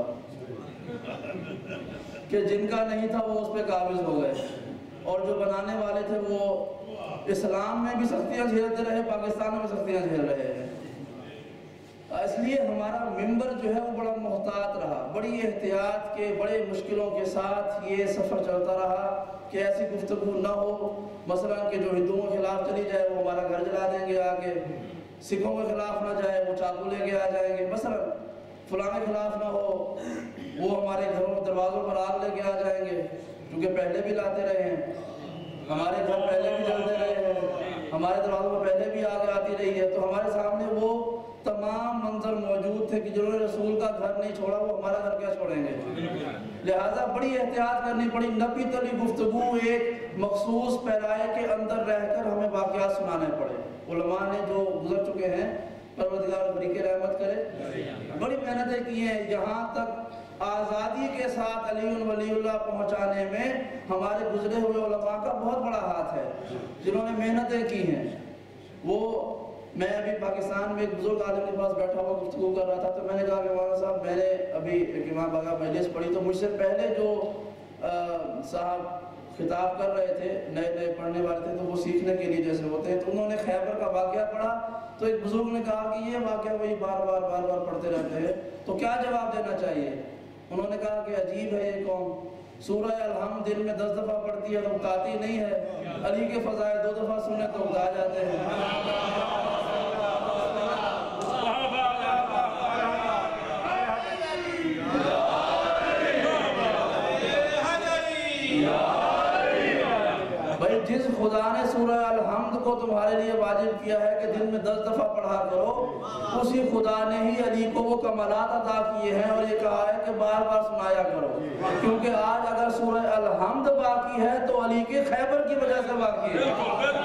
کہ جن کا نہیں تھا وہ اس پہ قابض ہو گئے, اور جو بنانے والے تھے وہ اسلام میں بھی سختیاں جھیلتے رہے, پاکستان میں بھی سختیاں جھیل رہے ہیں. اس لیے ہمارا ممبر جو ہے وہ بڑا محتاط رہا, بڑی احتیاط کے, بڑے مشکلوں کے ساتھ یہ سفر چلتا رہا کہ ایسی گفتگو نہ ہو مثلا کہ جو ہندوؤں کے خلاف چلی جائے وہ ہمارا گھر جلا دیں گے آگے, سکھوں کے خلاف نہ جائے وہ چاقو لے کے آ جائیں گے, مثلا فلاں کے خلاف نہ ہو وہ ہمارے گھروں دروازوں پر آگ لے کے آ جائیں گے, کیونکہ پہلے بھی لاتے رہے ہیں, ہمارے گھر پہلے بھی جلتے رہے ہیں, ہمارے دروازوں پر پہلے بھی آگ آتی رہی ہے. تو ہمارے سامنے وہ تمام منظر موجود تھے کہ جنہوں نے رسول کا گھر نہیں چھوڑا وہ ہمارا گھر کیا چھوڑیں گے. لہٰذا بڑی احتیاط کرنی پڑی, نپی تلی گفتگو ایک مخصوص پیرائے کے اندر رہ کر ہمیں واقعات سنانے پڑے. علماء نے جو گزر چکے ہیں پروردگار بری رحمت کرے, بڑی محنتیں کی ہیں, یہاں تک آزادی کے ساتھ علی ولی اللہ پہنچانے میں ہمارے گزرے ہوئے علماء کا بہت بڑا ہاتھ ہے جنہوں نے محنتیں کی ہیں. وہ میں ابھی پاکستان میں ایک بزرگ عالم کے پاس بیٹھا ہوا گفتگو کر رہا تھا تو میں نے کہا کہ مولانا صاحب میں نے ابھی ایک امام باغا مجلس پڑھی تو مجھ سے پہلے جو صاحب خطاب کر رہے تھے, نئے نئے پڑھنے والے تھے, تو وہ سیکھنے کے لیے جیسے ہوتے ہیں, تو انہوں نے خیبر کا واقعہ پڑھا تو ایک بزرگ نے کہا کہ یہ واقعہ وہی بار بار بار بار پڑھتے رہتے ہیں تو کیا جواب دینا چاہیے. انہوں نے کہا کہ عجیب ہے یہ قوم, سورہ الحمد دن میں دس دفعہ پڑھتی ہے تو اگتاتی نہیں ہے, علی کے فضائل دو دفعہ سنے تو اگتا جاتے ہیں. جس خدا نے سورہ الحمد کو تمہارے لیے واجب کیا ہے کہ دن میں دس دفعہ پڑھا کرو، اسی خدا نے ہی علی کو وہ کمالات عطا کیے ہیں اور یہ کہا ہے کہ بار بار سنایا کرو، کیونکہ آج اگر سورہ الحمد باقی ہے تو علی کے خیبر کی وجہ سے باقی ہے۔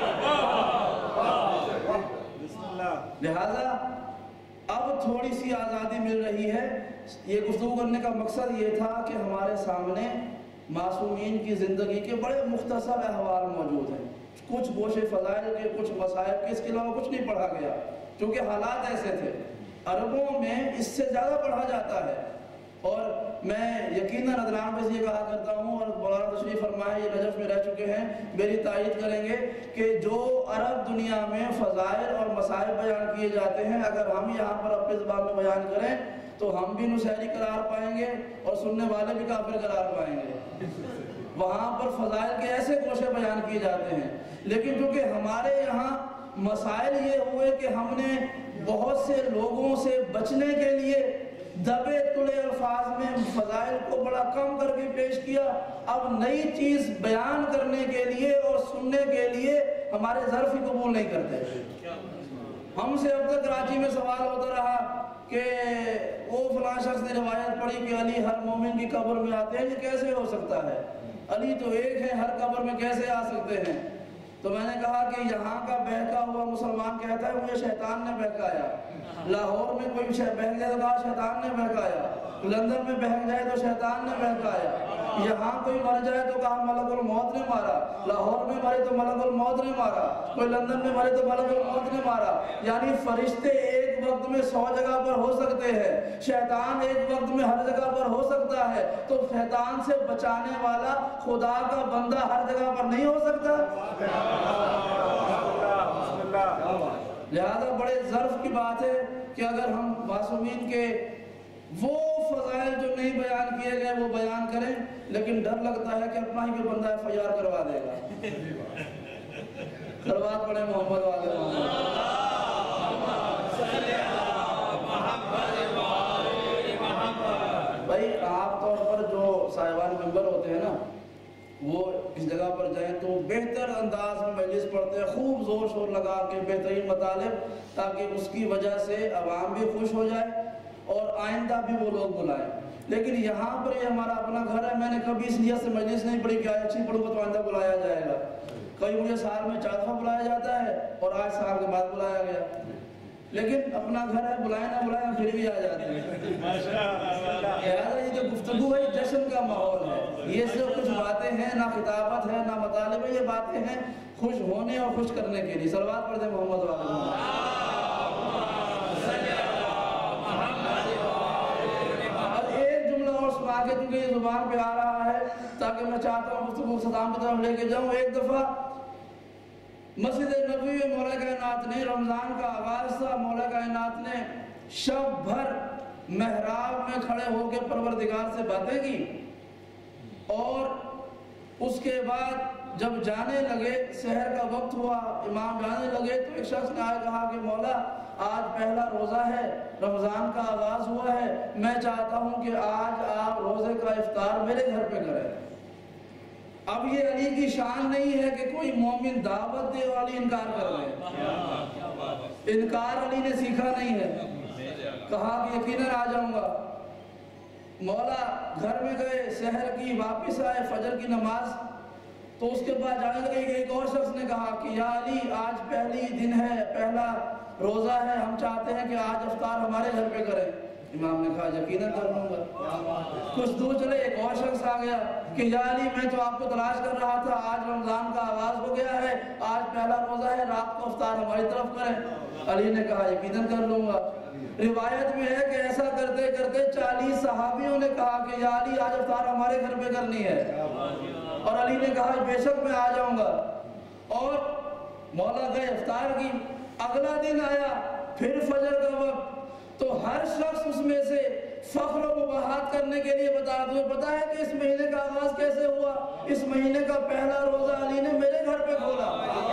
لہذا اب تھوڑی سی آزادی مل رہی ہے۔ یہ گفتگو کرنے کا مقصد یہ تھا کہ ہمارے سامنے معصومین کی زندگی کے بڑے مختصر احوال موجود ہیں، کچھ گوشے فضائل کے، کچھ مصائب کے، اس کے علاوہ کچھ نہیں پڑھا گیا کیونکہ حالات ایسے تھے۔ عربوں میں اس سے زیادہ پڑھا جاتا ہے، اور میں یقیناً ادنان پہ یہ کہا کرتا ہوں، اور مولانا تشریف فرمائے یہ نجف میں رہ چکے ہیں، میری تائید کریں گے کہ جو عرب دنیا میں فضائل اور مصائب بیان کیے جاتے ہیں، اگر ہم یہاں پر اپنے زبان میں بیان کریں تو ہم بھی نشہری قرار پائیں گے اور سننے والے بھی کافر قرار پائیں گے۔ وہاں پر فضائل کے ایسے گوشے بیان کیے جاتے ہیں، لیکن چونکہ ہمارے یہاں مسائل یہ ہوئے کہ ہم نے بہت سے لوگوں سے بچنے کے لیے دبے تلے الفاظ میں فضائل کو بڑا کم کر کے پیش کیا۔ اب نئی چیز بیان کرنے کے لیے اور سننے کے لیے ہمارے ظرف ہی قبول نہیں کرتے۔ ہم سے اب تک کراچی میں سوال ہوتا رہا کہ وہ فلاں شخص نے روایت پڑھی کہ علی ہر مومن کی قبر میں آتے ہیں، یہ کیسے ہو سکتا ہے؟ علی تو ایک ہے، ہر قبر میں کیسے آ سکتے ہیں؟ تو میں نے کہا کہ یہاں کا بہکا ہوا مسلمان کہتا ہے مجھے شیطان نے بہکایا۔ لاہور میں کوئی بہک جائے تو کہا شیطان نے بہکایا، لندن میں بہک جائے تو شیطان نے بہکایا، یہاں کوئی مر جائے تو کہا ملک الموت نے مارا، لاہور میں مرے تو ملک الموت نے مارا، کوئی لندن میں مرے تو ملک الموت نے مارا۔ یعنی فرشتے ایک وقت میں سو جگہ پر ہو سکتے ہیں، شیطان ایک وقت میں ہر جگہ پر ہو سکتا ہے، تو شیطان سے بچانے والا خدا کا بندہ ہر جگہ پر نہیں ہو سکتا؟ لہذا بڑے ظرف کی بات ہے کہ اگر ہم معصومین کے وہ فضائل جو نہیں بیان کیے گئے وہ بیان کریں، لیکن ڈر لگتا ہے کہ اپنا ہی کوئی بندہ ایف آئی آر کروا دے گا۔ سلوات پڑھیں محمد والے محمد۔ بھائی عام طور پر جو صاحبان ممبر ہوتے ہیں نا، وہ اس جگہ پر جائیں تو بہتر انداز میں مجلس پڑھتے ہیں، خوب زور شور لگا کے بہترین مطالب، تاکہ اس کی وجہ سے عوام بھی خوش ہو جائے اور آئندہ بھی وہ لوگ بلائیں۔ لیکن یہاں پر یہ ہمارا اپنا گھر ہے، میں نے کبھی اس نیت سے مجلس نہیں پڑھی کہ آج اچھی پڑھوں گا تو آئندہ بلایا جائے گا۔ کئی مجھے سال میں چار دفعہ بلایا جاتا ہے اور آج سال کے بعد بلایا گیا، لیکن اپنا گھر ہے، بلائیں نہ بلائیں پھر بھی آ جاتے ہیں۔ لہٰذا یہ جو گفتگو ہے جشن کا ماحول ہے، یہ صرف کچھ باتیں ہیں، نہ خطابت ہے نہ مطالبہ، یہ باتیں ہیں خوش ہونے اور خوش کرنے کے لیے۔ صلوات پڑھ دیں محمد والے۔ اب ایک جملہ اور سنا کے کیونکہ یہ زبان پہ آ رہا ہے، تاکہ میں چاہتا ہوں گفتگو ختام کی طرف لے کے جاؤں۔ ایک دفعہ مسجد نبوی میں مولا کائنات نے، رمضان کا آغاز تھا، مولا کائنات نے شب بھر محراب میں کھڑے ہو کے پروردگار سے باتیں کی، اور اس کے بعد جب جانے لگے، سحر کا وقت ہوا، امام جانے لگے، تو ایک شخص نے آیا کہا کہ مولا آج پہلا روزہ ہے، رمضان کا آغاز ہوا ہے، میں چاہتا ہوں کہ آج آپ روزے کا افطار میرے گھر پہ کریں۔ اب یہ علی کی شان نہیں ہے کہ کوئی مومن دعوت دے اور علی انکار کر رہے، انکار علی نے سیکھا نہیں ہے۔ کہا کہ یقیناً آ جاؤں گا۔ مولا گھر میں گئے، سحر کی، واپس آئے، فجر کی نماز، تو اس کے بعد جانے لگے کہ ایک اور شخص نے کہا کہ یا علی آج پہلی دن ہے، پہلا روزہ ہے، ہم چاہتے ہیں کہ آج افطار ہمارے گھر پہ کریں۔ امام نے کہا یقیناً کر لوں گا۔ کچھ دور چلے، ایک اور شخص آ گیا کہ یا علی میں تو آپ کو تلاش کر رہا تھا، آج رمضان کا آغاز ہو گیا ہے، آج پہلا روزہ ہے، رات کو افطار ہماری طرف کریں۔ علی نے کہا یقیناً کر لوں گا۔ روایت میں ہے کہ ایسا کرتے کرتے چالیس صحابیوں نے کہا کہ یا علی آج افطار ہمارے گھر پہ کرنی ہے، اور علی نے کہا بے شک میں آ جاؤں گا۔ اور مولا گئے، افطار کی۔ اگلا دن آیا، پھر فجر کا وقت، تو ہر شخص اس میں سے فخر و مباحات کرنے کے لیے بتا دوں، پتا ہے کہ اس مہینے کا آغاز کیسے ہوا؟ اس مہینے کا پہلا روزہ علی نے میرے گھر پہ کھولا۔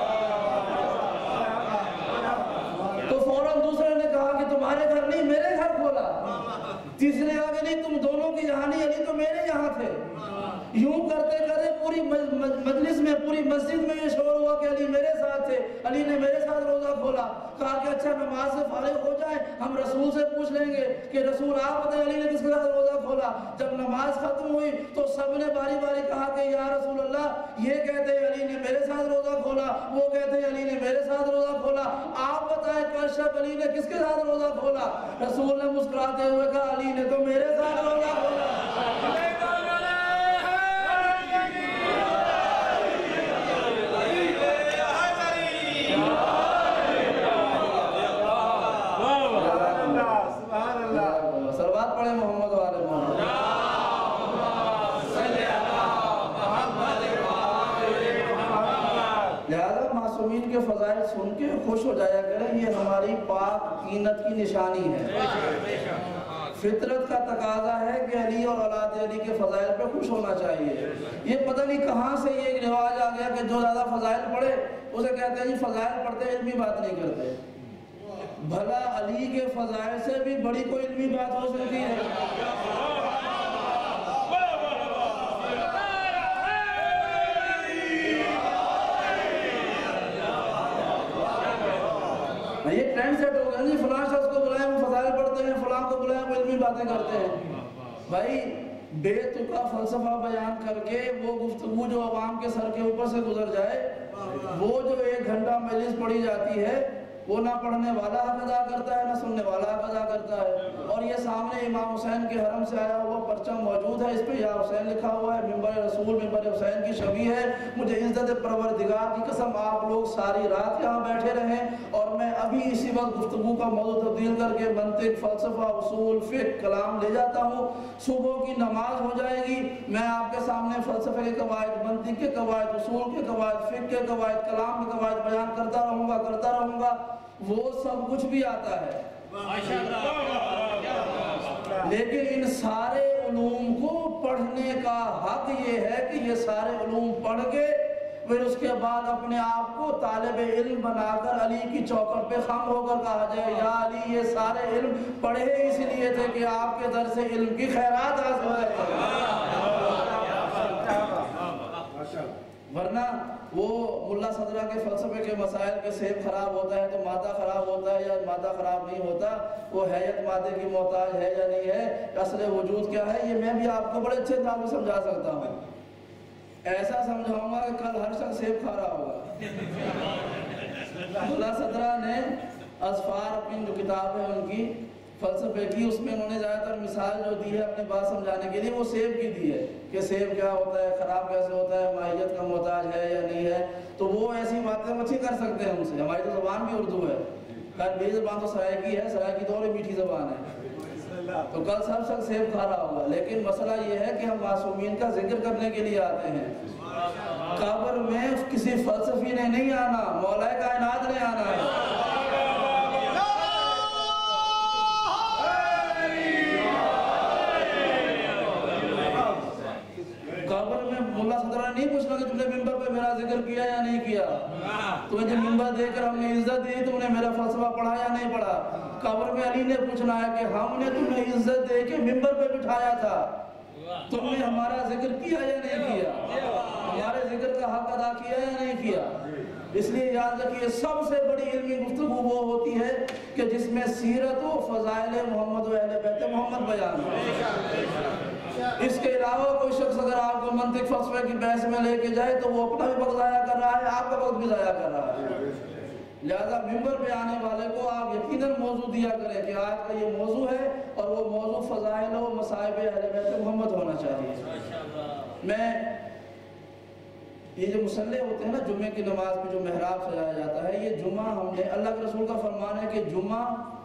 تو فوراً دوسرے نے کہا کہ تمہارے گھر نہیں، میرے گھر کھولا۔ تیسرے آگے نہیں، تم دونوں کی یہاں نہیں، علی تو میرے یہاں تھے۔ یوں کرتے کرتے پوری مجلس میں پوری مسجد میں یہ شور ہوا کہ علی میرے ساتھ تھے، علی نے میرے ساتھ روزہ کھولا. کہا کہ اچھا نماز سے فارغ ہو جائیں ہم رسول سے پوچھ لیں گے کہ رسول آپ بتائیں علی نے کس کے ساتھ روزہ کھولا. جب نماز ختم ہوئی تو سب نے باری باری کہا کہ یا رسول اللہ یہ کہتے ہیں علی نے میرے ساتھ روزہ کھولا، وہ کہتے ہیں علی نے میرے ساتھ روزہ کھولا، آپ بتائیں کل شب علی نے کس کے ساتھ روزہ کھولا. رسول نے مسکراتے ہوئے کہا علی نے تو میرے ساتھ روزہ کھولا. سلوات پڑھیں محمد والے محمد. لہذا معصومین کے فضائل سن کے خوش ہو جایا کریں، یہ ہماری پاک قینت کی نشانی ہے. فطرت کا تقاضا ہے کہ علی اور اولاد علی کے فضائل پہ خوش ہونا چاہیے. یہ پتہ نہیں کہاں سے یہ ایک رواج آ گیا کہ جو زیادہ فضائل پڑھے اسے کہتے ہیں جی فضائل پڑھتے علمی بات نہیں کرتے. بھلا علی کے فضائل سے بھی بڑی کوئی علمی بات ہو سکتی ہے؟ یہ ٹرینڈ سیٹ ہو گیا جی، فلاں شخص کو بلائیں وہ فضائل پڑھتے ہیں، فلاں کو بلائیں وہ علمی باتیں کرتے ہیں. بھائی بے تکا فلسفہ بیان کر کے وہ گفتگو جو عوام کے سر کے اوپر سے گزر جائے، وہ جو ایک گھنٹہ مجلس پڑھی جاتی ہے وہ نہ پڑھنے والا حق ادا کرتا ہے نہ سننے والا حق ادا کرتا ہے. اور یہ سامنے امام حسین کے حرم سے آیا ہوا پرچم موجود ہے، اس پہ یا حسین لکھا ہوا ہے، ممبر رسول ممبر حسین کی شبیہ ہے. مجھے عزت پروردگار کی قسم آپ لوگ ساری رات یہاں بیٹھے رہیں اور میں ابھی اسی وقت گفتگو کا موضوع تبدیل کر کے منطق، فلسفہ، اصول، فقہ، کلام لے جاتا ہوں. صبح کی نماز ہو جائے گی، میں آپ کے سامنے فلسفے کے قواعد، منطق کے قواعد، اصول کے قواعد، فقہ کے قواعد، کلام کے قواعد بیان کرتا رہوں گا کرتا رہوں گا. وہ سب کچھ بھی آتا ہے لیکن ان سارے علوم کو پڑھنے کا حق یہ ہے کہ یہ سارے علوم پڑھ کے پھر اس کے بعد اپنے آپ کو طالب علم بنا کر علی کی چوکٹ پہ خم ہو کر کہا جائے یا علی یہ سارے علم پڑھے اس لیے تھے کہ آپ کے در سے علم کی خیرات حاصل ہے. ورنہ وہ ملا صدرہ کے فلسفے کے مسائل کے سیب خراب ہوتا ہے تو مادہ خراب ہوتا ہے یا مادہ خراب نہیں ہوتا، وہ حیت مادے کی محتاج ہے یا نہیں ہے، اصل وجود کیا ہے، یہ میں بھی آپ کو بڑے اچھے انداز میں سمجھا سکتا ہوں. ایسا سمجھاؤں گا کہ کل ہر شخص سیب کھا رہا ہوگا. ملا صدرہ نے اسفار اپنی جو کتاب ہے ان کی فلسفے کی، اس میں انہوں نے زیادہ تر مثال جو دی ہے اپنے بات سمجھانے کے لیے وہ سیب کی دی ہے کہ سیب کیا ہوتا ہے، خراب کیسے ہوتا ہے، ماہیت کا محتاج ہے یا نہیں ہے. تو وہ ایسی باتیں ہم اچھی کر سکتے ہیں ان سے. ہماری تو زبان بھی اردو ہے، خیر میری زبان تو سرائکی ہے، سرائکی تو اور میٹھی زبان ہے. تو کل سب شخص سیب کھا رہا ہوگا. لیکن مسئلہ یہ ہے کہ ہم معصومین کا ذکر کرنے کے لیے آتے ہیں. قبر میں کسی فلسفی نے نہیں آنا، مولا کائنات نے آنا ہے. قبر میں ملا صدرہ نہیں پوچھنا کہ تم نے ممبر پہ میرا ذکر کیا یا نہیں کیا، تمہیں جب ممبر دے کر ہم نے عزت دی تم نے میرا فلسفہ پڑھا یا نہیں پڑھا. قبر میں علی نے پوچھنا ہے کہ ہم نے تمہیں عزت دے کے ممبر پہ بٹھایا تھا، تم نے ہمارا ذکر کیا یا نہیں کیا، ہمارے ذکر کا حق ادا کیا یا نہیں کیا. اس لیے یاد رکھیے سب سے بڑی علمی گفتگو وہ ہوتی ہے کہ جس میں سیرت و فضائل محمد و اہل بیت محمد بیان ہو. اس کے علاوہ کوئی شخص اگر آپ کو منطق فلسفے کی بحث میں لے کے جائے تو وہ اپنا بھی وقت ضائع کر رہا ہے، آپ کا وقت بھی ضائع کر رہا ہے. لہذا ممبر پہ آنے والے کو آپ یقیناً موضوع دیا کریں کہ آج کا یہ موضوع ہے اور وہ موضوع فضائل و مصائب اہل بیت محمد ہونا چاہیے. میں یہ جو مصلی ہوتے ہیں نا جمعے کی نماز میں جو محراب سجایا جاتا ہے، یہ جمعہ ہم نے اللہ کے رسول کا فرمان ہے کہ جمعہ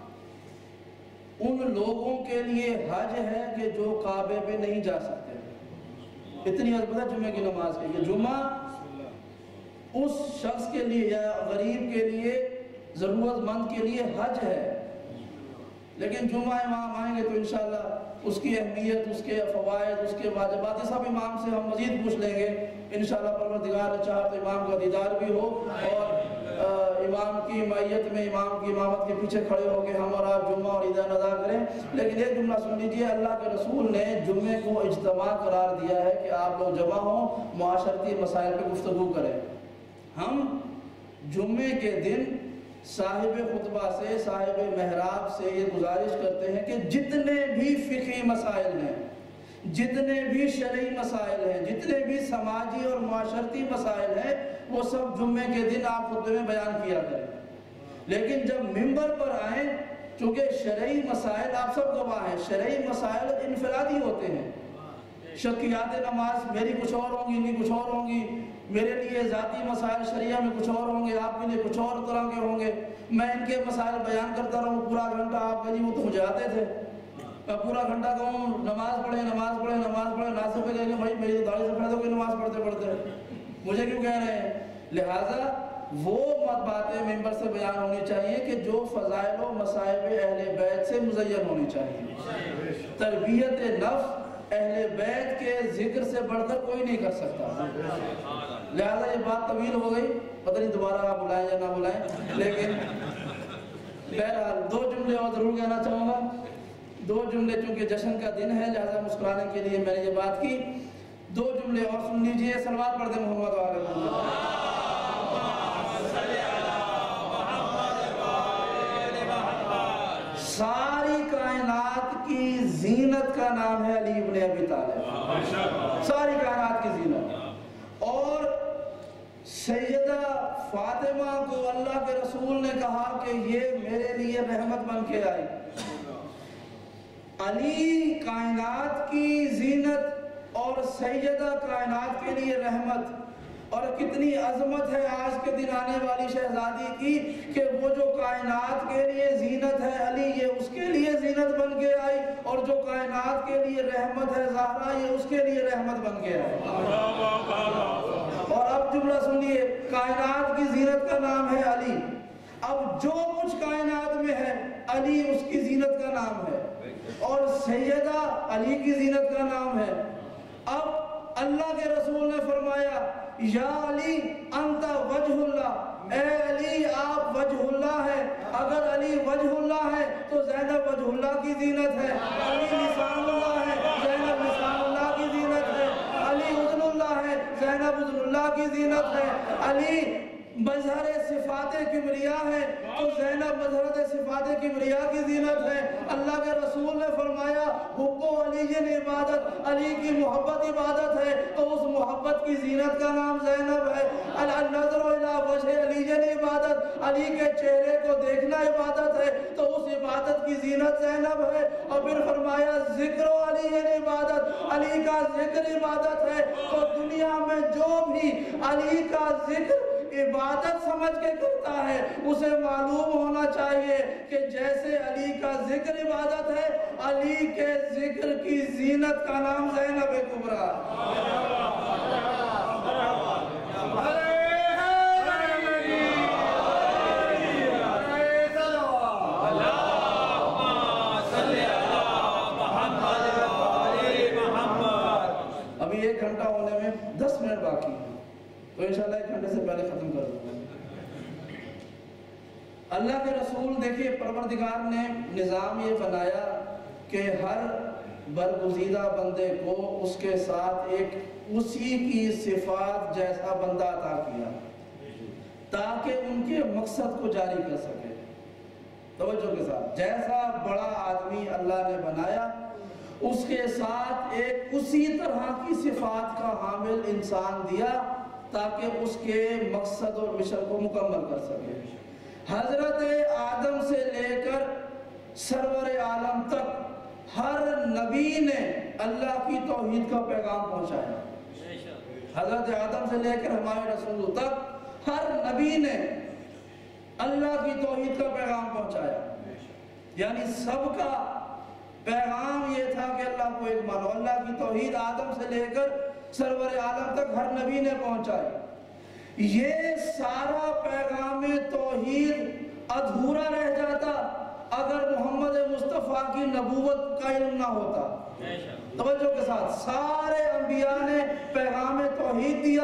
ان لوگوں کے لیے حج ہے کہ جو کعبے پہ نہیں جا سکتے. اتنی عظمت ہے جمعے کی نماز کی کہ جمعہ اس شخص کے لیے یا غریب کے لیے، ضرورت مند کے لیے حج ہے. لیکن جمعہ امام آئیں گے تو انشاءاللہ اس کی اہمیت، اس کے فوائد، اس کے واجبات سب امام سے ہم مزید پوچھ لیں گے انشاءاللہ. پروردگار نے چاہا تو امام کا دیدار بھی ہو اور امام کی معیت میں، امام کی امامت کے پیچھے کھڑے ہو کے ہم اور آپ جمعہ اور عیدین ادا کریں، لیکن ایک جملہ سن لیجیے، اللہ کے رسول نے جمعے کو اجتماع قرار دیا ہے کہ آپ لوگ جمع ہوں، معاشرتی مسائل پہ گفتگو کریں۔ ہم جمعے کے دن صاحب خطبہ سے، صاحب محراب سے یہ گزارش کرتے ہیں کہ جتنے بھی فقہی مسائل ہیں، جتنے بھی شرعی مسائل ہیں، جتنے بھی سماجی اور معاشرتی مسائل ہیں، وہ سب جمعے کے دن آپ خطبے میں بیان کیا کریں۔ لیکن جب ممبر پر آئیں، چونکہ شرعی مسائل آپ سب گواہ ہیں، شرعی مسائل انفرادی ہوتے ہیں، شکیات نماز میری کچھ اور ہوں گی، ان کی کچھ اور ہوں گی، میرے لیے ذاتی مسائل شریعہ میں کچھ اور ہوں گے، آپ کے لیے کچھ اور طرح کے ہوں گے، میں ان کے مسائل بیان کرتا رہوں پورا گھنٹہ، آپ کہیں وہ تو مجھے آتے تھے، میں پورا گھنٹہ کہوں نماز پڑھیں نماز پڑھیں نماز پڑھیں، ناصر پہ کہیں گے بھائی میری داڑھی سے پڑھ دو کہ نماز پڑھتے پڑھتے مجھے کیوں کہہ رہے ہیں؟ لہٰذا وہ باتیں ممبر سے بیان ہونی چاہیے کہ جو فضائل و مصائب اہل بیت سے مزین ہونی چاہیے۔ تربیت نفس اہل بیت کے ذکر سے بڑھ کر کوئی نہیں کر سکتا۔ لہذا یہ بات طویل ہو گئی، پتہ نہیں دوبارہ آپ بلائیں یا نہ بلائیں، لیکن بہرحال دو جملے اور ضرور کہنا چاہوں گا، دو جملے چونکہ جشن کا دن ہے لہذا مسکرانے کے لیے میں نے یہ بات کی، دو جملے اور سن لیجئے، صلوات پڑھ دیں محمد و آل محمد۔ ساری کائنات کی زینت کا نام ہے علی ابن ابی طالب، ساری کائنات کی زینت، اور سیدہ فاطمہ کو اللہ کے رسول نے کہا کہ یہ میرے لیے رحمت بن کے آئی۔ علی کائنات کی زینت اور سیدہ کائنات کے لیے رحمت، اور کتنی عظمت ہے آج کے دن آنے والی شہزادی کی کہ وہ جو کائنات کے لیے زینت ہے علی، یہ اس کے لیے زینت بن کے آئی، اور جو کائنات کے لیے رحمت ہے زہرا، یہ اس کے لیے رحمت بن کے آئی۔ اور اب جملہ سنیے، کائنات کی زینت کا نام ہے علی، اب جو کچھ کائنات میں ہے علی اس کی زینت کا نام ہے، اور سیدہ علی کی زینت کا نام ہے۔ اب اللہ کے رسول نے فرمایا یا علی انت وجہ اللہ، اے علی آپ وجہ اللہ ہے، اگر علی وجہ اللہ ہے تو زینب وجہ اللہ کی زینت ہے، علی لسان اللہ ہے، زینب لسان اللہ کی زینت ہے، علی اذن اللہ ہے، زینب اذن اللہ کی زینت ہے، علی مظہر صفات کبریا ہے تو زینب مظہر صفات کبریا کی زینت ہے۔ اللہ کے رسول نے فرمایا حب علی جن عبادت، علی کی محبت عبادت ہے تو اس محبت کی زینت کا نام زینب ہے۔ النظر الی وجہ علی جن عبادت، علی کے چہرے کو دیکھنا عبادت ہے تو اس عبادت کی زینت زینب ہے۔ اور پھر فرمایا ذکر علی جن عبادت، علی کا ذکر عبادت ہے، تو دنیا میں جو بھی علی کا ذکر عبادت سمجھ کے کرتا ہے اسے معلوم ہونا چاہیے کہ جیسے علی کا ذکر عبادت ہے، علی کے ذکر کی زینت کا نام زینب کبریٰ۔ ابھی ایک گھنٹہ ہونے میں دس منٹ باقی ہے تو انشاءاللہ ایک گھنٹے سے پہلے ختم کر دوں گا۔ اللہ کے رسول دیکھیے پروردگار نے نظام یہ بنایا کہ ہر برگزیدہ بندے کو اس کے ساتھ ایک اسی کی صفات جیسا بندہ عطا کیا تاکہ ان کے مقصد کو جاری کر سکے۔ توجہ کے ساتھ، جیسا بڑا آدمی اللہ نے بنایا اس کے ساتھ ایک اسی طرح کی صفات کا حامل انسان دیا تاکہ اس کے مقصد اور مشن کو مکمل کر سکے۔ حضرت آدم سے لے کر سرور عالم تک ہر نبی نے اللہ کی توحید کا پیغام پہنچایا۔ حضرت آدم سے لے کر ہمارے رسول تک ہر نبی نے اللہ کی توحید کا پیغام پہنچایا، یعنی سب کا پیغام یہ تھا کہ اللہ کو ایک مانو۔ اللہ کی توحید آدم سے لے کر سرور عالم تک ہر نبی نے پہنچائی۔ یہ سارا پیغام توحید ادھورا رہ جاتا اگر محمد مصطفیٰ کی نبوت کا علم نہ ہوتا۔ توجہ کے ساتھ، سارے انبیاء نے پیغام توحید دیا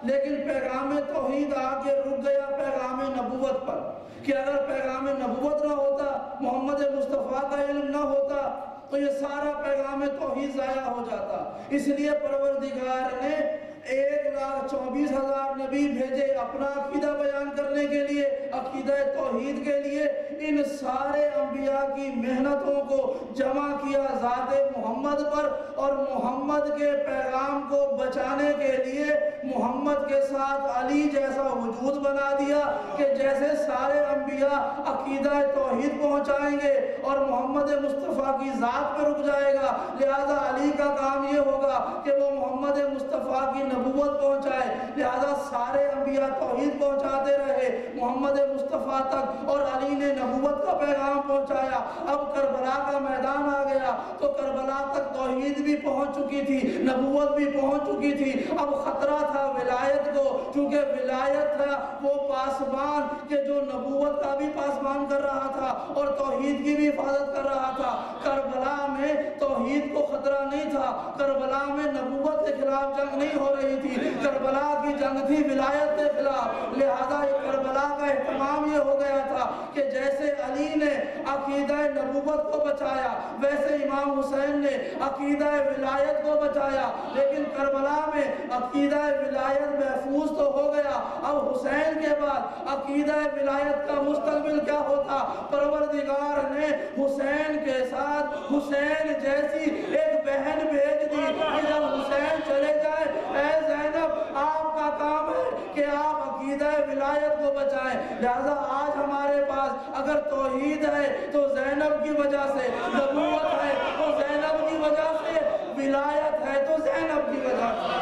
لیکن پیغام توحید آ کے رک گیا پیغام نبوت پر، کہ اگر پیغام نبوت نہ ہوتا، محمد مصطفیٰ کا علم نہ ہوتا تو یہ سارا پیغام توحید ضائع ہو جاتا۔ اس لیے پروردگار نے ایک لاکھ چوبیس ہزار نبی بھیجے اپنا عقیدہ بیان کرنے کے لیے، عقیدہ توحید کے لیے۔ ان سارے انبیاء کی محنتوں کو جمع کیا ذات محمد پر، اور محمد کے پیغام کو بچانے کے لیے محمد کے ساتھ علی جیسا وجود بنا دیا کہ جیسے سارے انبیاء عقیدہ توحید پہنچائیں گے اور محمد مصطفیٰ کی ذات پہ رک جائے گا، لہذا علی کا کام یہ ہوگا کہ وہ محمد مصطفیٰ کی نبوت پہنچائے۔ لہذا سارے انبیاء توحید پہنچاتے رہے محمد مصطفیٰ تک، اور علی نے نبوت کا پیغام پہنچایا۔ اب کربلا کا میدان آ گیا تو کربلا تک توحید بھی پہنچ چکی تھی، نبوت بھی پہنچ چکی تھی۔ اب خطرہ تھا ولایت کو، کیونکہ ولایت تھا وہ پاسبان کہ جو نبوت کا بھی پاسبان کر رہا تھا اور توحید کی بھی حفاظت کر رہا تھا۔ کربلا میں توحید کو خطرہ نہیں تھا، کربلا میں نبوت کے خلاف جنگ نہیں ہو رہی تھی، کربلا کی جنگ تھی ولایت کے خلاف۔ لہذا یہ کربلا کا اہتمام یہ ہو گیا تھا کہ جیسے علی نے عقیدہ نبوت کو بچایا، ویسے امام حسین نے عقیدہ ولایت کو بچایا۔ لیکن کربلا میں عقیدہ ولایت محفوظ تو ہو گیا، اب حسین کے بعد عقیدہ ولایت کا مستقبل کیا ہوتا؟ پروردگار نے حسین کے ساتھ حسین جیسی ایک بہن بھیج دی کہ جب حسین چلے جائے، اے زینب آپ کا کام ہے کہ آپ عقیدہ ولایت کو بچائیں۔ لہذا آج ہمارے پاس اگر توحید ہے تو زینب کی وجہ سے، نبوت ہے تو زینب کی وجہ سے، ولایت ہے تو زینب کی وجہ سے۔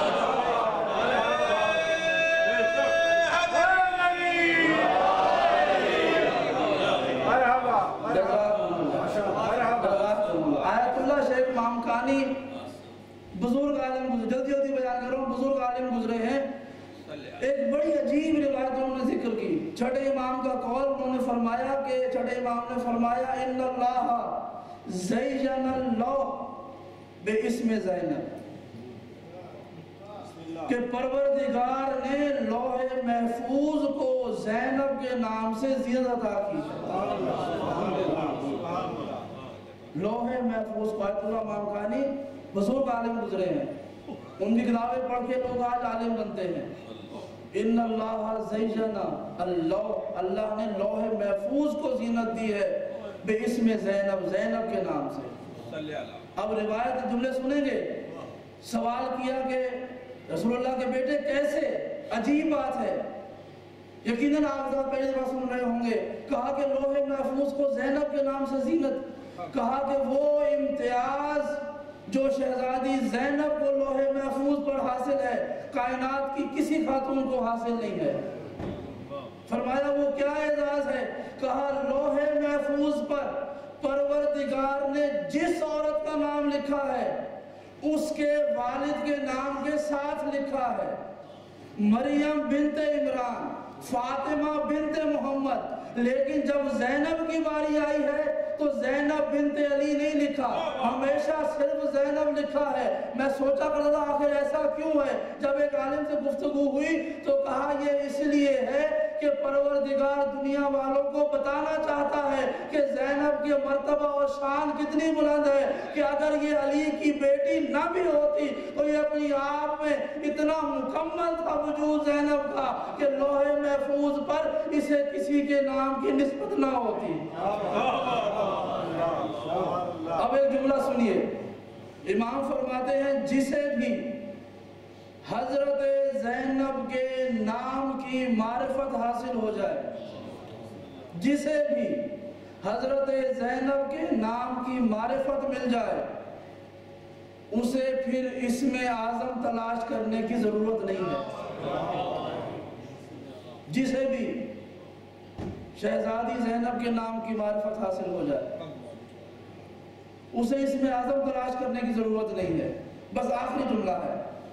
آیت اللہ شیخ مامکانی بزرگ عالم گزرے، جلدی جلدی بیان کر رہا ہوں، بزرگ عالم گزرے ہیں۔ ایک بڑی عجیب روایت انہوں نے ذکر کی، چھٹے امام کا قول انہوں نے فرمایا کہ چھٹے امام نے فرمایا ان اللہ زین اللوح باسم زینب، کہ پروردگار نے لوح محفوظ کو زینب کے نام سے زینت عطا کی ہے۔ لوح محفوظ کو آیت اللہ مامکانی بزرگ عالم گزرے ہیں، ان کی کتابیں پڑھ کے لوگ آج عالم بنتے ہیں۔ ان اللہ زین اللوح، اللہ نے لوح محفوظ کو زینت دی ہے باسم زینب، زینب کے نام سے۔ اب روایت جملے سنیں گے، سوال کیا کہ رسول اللہ کے بیٹے کیسے؟ عجیب بات ہے، یقیناً آپ پہلی دفعہ سن رہے ہوں گے۔ کہا کہ لوح محفوظ کو زینب کے نام سے زینت، کہا کہ وہ امتیاز جو شہزادی زینب کو لوح محفوظ پر حاصل ہے کائنات کی کسی خاتون کو حاصل نہیں ہے۔ فرمایا وہ کیا اعزاز ہے؟ کہا لوح محفوظ پر پروردگار نے جس عورت کا نام لکھا ہے اس کے والد کے نام کے ساتھ لکھا ہے، مریم بنت عمران، فاطمہ بنت محمد، لیکن جب زینب کی باری آئی ہے تو زینب بنت علی نہیں لکھا، ہمیشہ صرف زینب لکھا ہے۔ میں سوچا کرتا تھا آخر ایسا کیوں ہے؟ جب ایک عالم سے گفتگو ہوئی تو کہا یہ اس لیے ہے کہ پروردگار دنیا والوں کو بتانا چاہتا ہے کہ زینب کے مرتبہ اور شان کتنی بلند ہے کہ اگر یہ علی کی بیٹی نہ بھی ہوتی تو یہ اپنی آپ میں اتنا مکمل تھا وجود زینب کا کہ لوح محفوظ پر اسے کسی کے نام کی نسبت نہ ہوتی۔ اب ایک جملہ سنیے، امام فرماتے ہیں جسے بھی حضرت زینب کے نام کی معرفت حاصل ہو جائے، جسے بھی حضرت زینب کے نام کی معرفت مل جائے، اسے پھر اسم اعظم تلاش کرنے کی ضرورت نہیں ہے۔ جسے بھی شہزادی زینب کے نام کی معرفت حاصل ہو جائے اسے اسم اعظم تلاش کرنے کی ضرورت نہیں ہے۔ بس آخری جملہ ہے،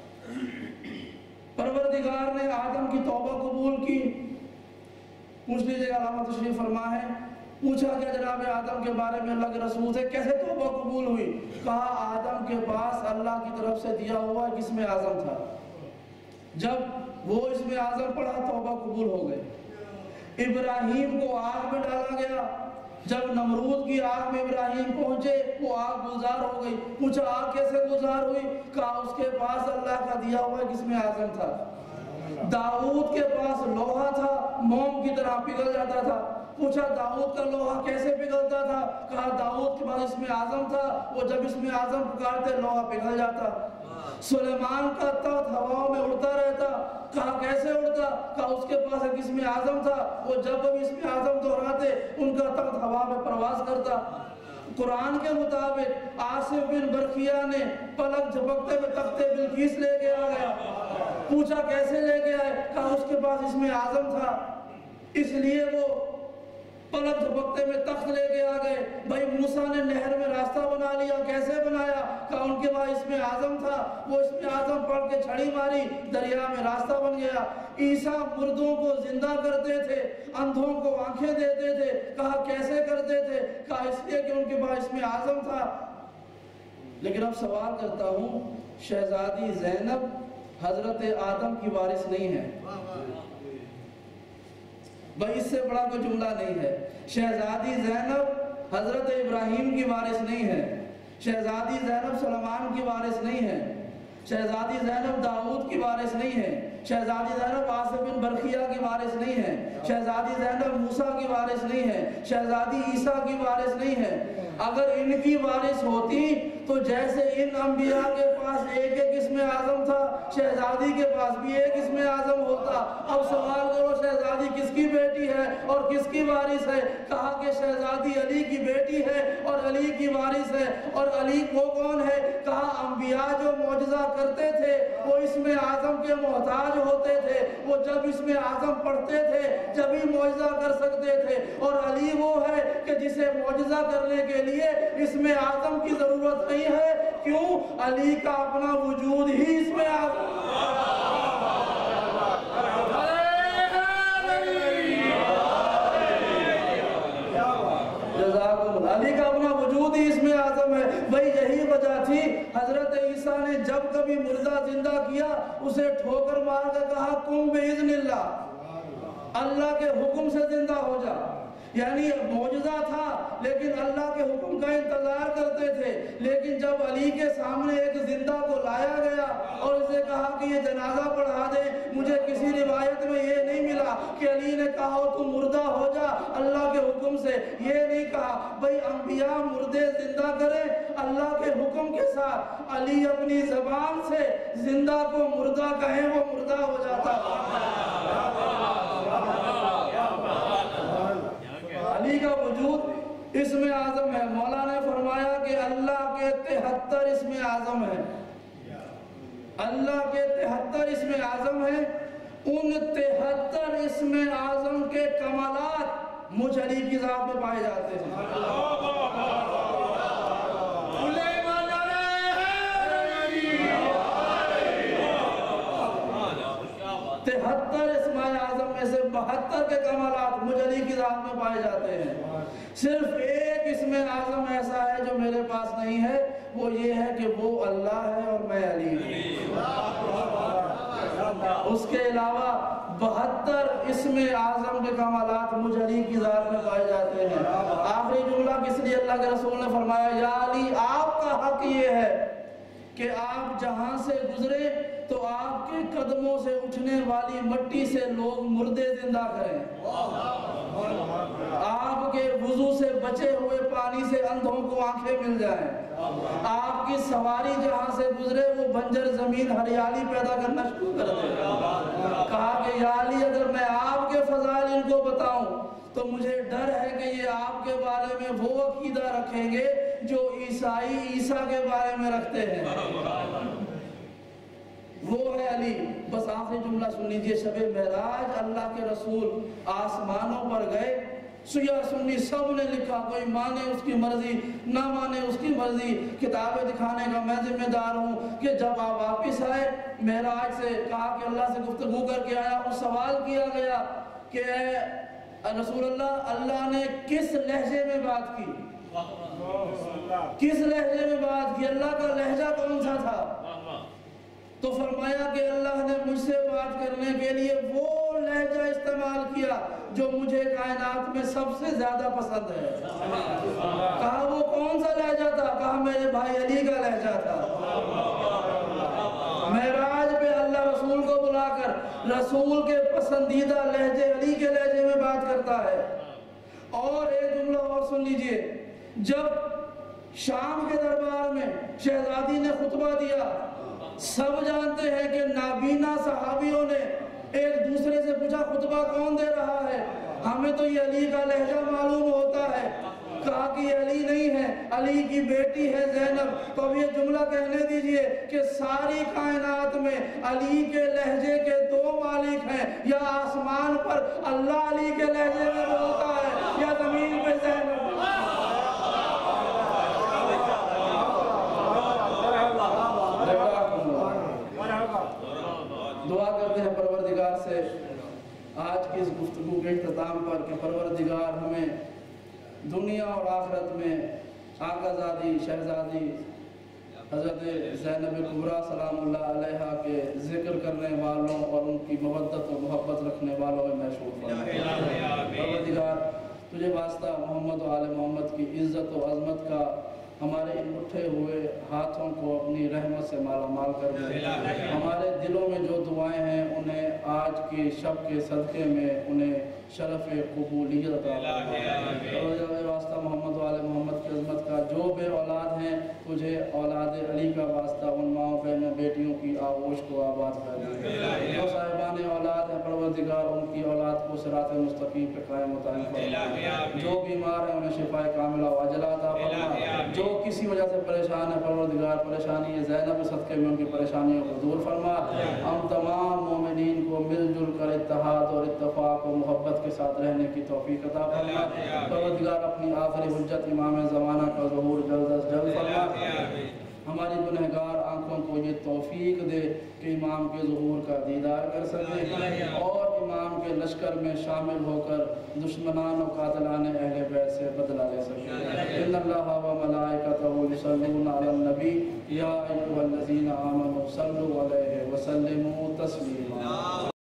پروردگار نے آدم کی توبہ قبول کی۔ پوچھ لیجئے گا، علامہ تشریف فرما ہے، پوچھا کہ جناب آدم کے بارے میں اللہ کے رسول سے کیسے توبہ قبول ہوئی؟ کہا آدم کے پاس اللہ کی طرف سے دیا ہوا ایک اسم اعظم تھا جب وہ اس میں اعظم پڑھا توبہ قبول ہو گئی۔ ابراہیم کو آگ میں ڈالا گیا، جب نمرود کی آگ میں ابراہیم پہنچے وہ آگ گلزار ہو گئی۔ پوچھا آگ کیسے گلزار ہوئی؟ کہا اس کے پاس اللہ کا دیا ہوا جس میں اعظم تھا۔ داؤد کے پاس لوہا تھا، موم کی طرح پگھل جاتا تھا۔ پوچھا داؤد کا لوہا کیسے پگھلتا تھا؟ کہا داؤد کے پاس اس میں اعظم تھا، وہ جب اس میں اعظم پکارتے لوہا پگھل جاتا۔ سلیمان کا تخت ہواؤں میں اڑتا رہتا، کہا کیسے اڑتا؟ کہا اس کے پاس ایک اسم اعظم تھا، وہ جب بھی اسم اعظم دہراتے ان کا تخت ہوا میں پرواز کرتا۔ قرآن کے مطابق آصف بن برقیہ نے پلک جھپکتے ہوئے تخت بلقیس لے کے آ گیا۔ پوچھا کیسے لے کے آئے؟ کہا اس کے پاس اسم اعظم تھا، اس لیے وہ پلک جھپکتے میں تخت لے کے آ گئے۔ بھائی موسیٰ نے نہر میں راستہ بنا لیا، کیسے بنایا؟ کہا ان کے پاس اسم اعظم تھا، وہ اسم اعظم پڑھ کے چھڑی ماری، دریا میں راستہ بن گیا۔ عیسیٰ مردوں کو زندہ کرتے تھے، اندھوں کو آنکھیں دیتے تھے، کہا کیسے کرتے تھے؟ کہا اس لیے کہ ان کے پاس اسم اعظم تھا۔ لیکن اب سوال کرتا ہوں، شہزادی زینب حضرت آدم کی وارث نہیں ہے؟ بھائی اس سے بڑا کوئی جملہ نہیں ہے۔ شہزادی زینب حضرت ابراہیم کی وارث نہیں ہے، شہزادی زینب سلیمان کی وارث نہیں ہے، شہزادی زینب داؤد کی وارث نہیں ہے، شہزادی زینب آصف بن برقیہ کی وارث نہیں ہے، شہزادی زینب موسیٰ کی وارث نہیں ہے، شہزادی عیسیٰ کی وارث نہیں ہے۔ اگر ان کی وارث ہوتی تو جیسے ان انبیاء کے پاس ایک ایک اسم اعظم تھا، شہزادی کے پاس بھی ایک اسم اعظم ہوتا۔ اب سوال کرو شہزادی کس کی بیٹی ہے اور کس کی وارث ہے؟ کہا کہ شہزادی علی کی بیٹی ہے اور علی کی وارث ہے۔ اور علی وہ کون ہے؟ کہا انبیاء جو معجزہ کرتے تھے وہ اسم اعظم کے محتاج ہوتے تھے، وہ جب اسم اعظم پڑھتے تھے جبھی معجزہ کر سکتے تھے۔ اور علی وہ ہے کہ جسے معجزہ کرنے کے لیے اسم اعظم کی ضرورت نہیں ہے۔ کیوں؟ علی کا اپنا وجود ہی اسم اعظم۔ علی کا اپنا وجود ہی اسم اعظم ہے۔ بھئی یہی وجہ تھی حضرت عیسیٰ نے جب کبھی مردہ زندہ کیا اسے ٹھوکر مار کے کہا کم باذن اللہ، اللہ کے حکم سے زندہ ہو جا۔ یعنی معجزہ تھا لیکن اللہ کے حکم کا انتظار کرتے تھے۔ لیکن جب علی کے سامنے ایک زندہ کو لایا گیا اور اسے کہا کہ یہ جنازہ پڑھا دے، مجھے کسی روایت میں یہ نہیں ملا کہ علی نے کہا ہو تم مردہ ہو جا اللہ کے حکم سے، یہ نہیں کہا۔ بھئی انبیاء مردے زندہ کریں اللہ کے حکم کے ساتھ، علی اپنی زبان سے زندہ کو مردہ کہیں وہ مردہ ہو جاتا۔ علی کا وجود اسم اعظم ہے۔ مولانا نے فرمایا کہ اللہ کے تہتر اسم اعظم ہے، اللہ کے تہتر اسم اعظم ہے، ان تہتر اسم اعظم کے کمالات مجھ علی کی ذات میں پائے جاتے ہیں۔ تہتر اسم اعظم میں سے بہتر کے کمالات مجھ علی کی ذات میں پائے جاتے ہیں۔ صرف ایک اسم اعظم ایسا ہے جو میرے پاس نہیں ہے، وہ یہ ہے کہ وہ اللہ ہے اور میں علی ہوں۔ اس کے علاوہ بہتر اسم اعظم کے کمالات مجھ علی کی ذات میں پائے جاتے ہیں۔ آخری جملہ کس لیے اللہ کے رسول نے فرمایا یا علی آپ کا حق یہ ہے کہ آپ جہاں سے گزرے تو آپ کے قدموں سے اٹھنے والی مٹی سے لوگ مردے زندہ کریں، آپ کے وضو سے بچے ہوئے پانی سے اندھوں کو آنکھیں مل جائیں، آپ کی سواری جہاں سے گزرے وہ بنجر زمین ہریالی پیدا کرنا شروع کر دے۔ کہا کہ یا علی اگر میں آپ کے فضائل ان کو بتاؤں تو مجھے ڈر ہے کہ یہ آپ کے بارے میں وہ عقیدہ رکھیں گے جو عیسائی عیسیٰ کے بارے میں رکھتے ہیں۔ وہ ہے علی۔ بس آخری جملہ سن لیجئے، شب معراج اللہ کے رسول آسمانوں پر گئے، سیاہ سنی سب نے لکھا، کوئی مانے اس کی مرضی نہ مانے اس کی مرضی، کتابیں دکھانے کا میں ذمہ دار ہوں کہ جب آپ واپس آئے معراج سے، کہا کہ اللہ سے گفتگو کر کے آیا، اس سوال کیا گیا کہ اے رسول اللہ اللہ نے کس لہجے میں بات کی، کس لہجے میں بات کی، اللہ کا لہجہ کون سا تھا؟ تو فرمایا کہ اللہ نے مجھ سے بات کرنے کے لیے وہ لہجہ استعمال کیا جو مجھے کائنات میں سب سے زیادہ پسند ہے. کہا وہ کون سا لہجہ تھا؟ کہا میرے بھائی علی کا لہجہ تھا. معراج پہ اللہ رسول کو بلا کر رسول کے پسندیدہ لہجے علی کے لہجے میں بات کرتا ہے. اور ایک جملہ اور سن لیجئے، جب شام کے دربار میں شہزادی نے خطبہ دیا، سب جانتے ہیں کہ نابینا صحابیوں نے ایک دوسرے سے پوچھا خطبہ کون دے رہا ہے؟ ہمیں تو یہ علی کا لہجہ معلوم ہوتا ہے. کہا کہ یہ علی نہیں ہے، علی کی بیٹی ہے زینب. تو اب یہ جملہ کہنے دیجئے کہ ساری کائنات میں علی کے لہجے کے دو مالک ہیں، یا آسمان پر اللہ علی کے لہجے میں بولتا ہے یا زمین پہ زینب. دعا کرتے ہیں پروردگار سے آج کی اس گفتگو کے اختتام پر کہ پروردگار ہمیں دنیا اور آخرت میں آقا زادی شہزادی حضرت زینب کبریٰ سلام اللہ علیہا کے ذکر کرنے والوں اور ان کی مودت و محبت رکھنے والوں میں محشور فرما. پروردگار تجھے واسطہ محمد و آل محمد کی عزت و عظمت کا ہمارے ان اٹھے ہوئے ہاتھوں کو اپنی رحمت سے مالا مال کر دے. ہمارے دلوں میں جو دعائیں ہیں انہیں آج کے شب کے صدقے میں انہیں شرف قبولیت عطا فرما. واسطہ محمد و آل محمد کی عظمت کا جو بے اولاد ہیں تجھے اولاد علی کا واسطہ ان ماؤں بہنوں بیٹیوں کی آغوش کو آباد کر دے. جو صاحبان اولاد ہیں پروردگار ان کی اولاد کو صراط مستقیم پہ قائم و دائم فرما. جو بیمار ہیں انہیں شفا کاملہ و عاجلہ عطا فرما. جو کسی وجہ سے پریشان ہے پروردگار پریشانی زینب صدقے میں ان کی پریشانیوں کو دور فرما. ہم تمام مومنین کو مل جل کر اتحاد اور اتفاق و محبت کے ساتھ رہنے کی توفیق عطا فرما. پروردگار اپنی آخری حجت امام زمانہ کا ظہور جلد از جلد فرما. ہماری گنہگار آنکھوں کو یہ توفیق دے کہ امام کے ظہور کا دیدار کر سکے اور امام کے لشکر میں شامل ہو کر دشمنان و قاتلان اہل بیت سے بدلہ لے سکے. ان اللہ و ملائکتہ یصلون علی النبی یا ایھا الذین آمنوا صلوا علیہ وسلموا تسلیما.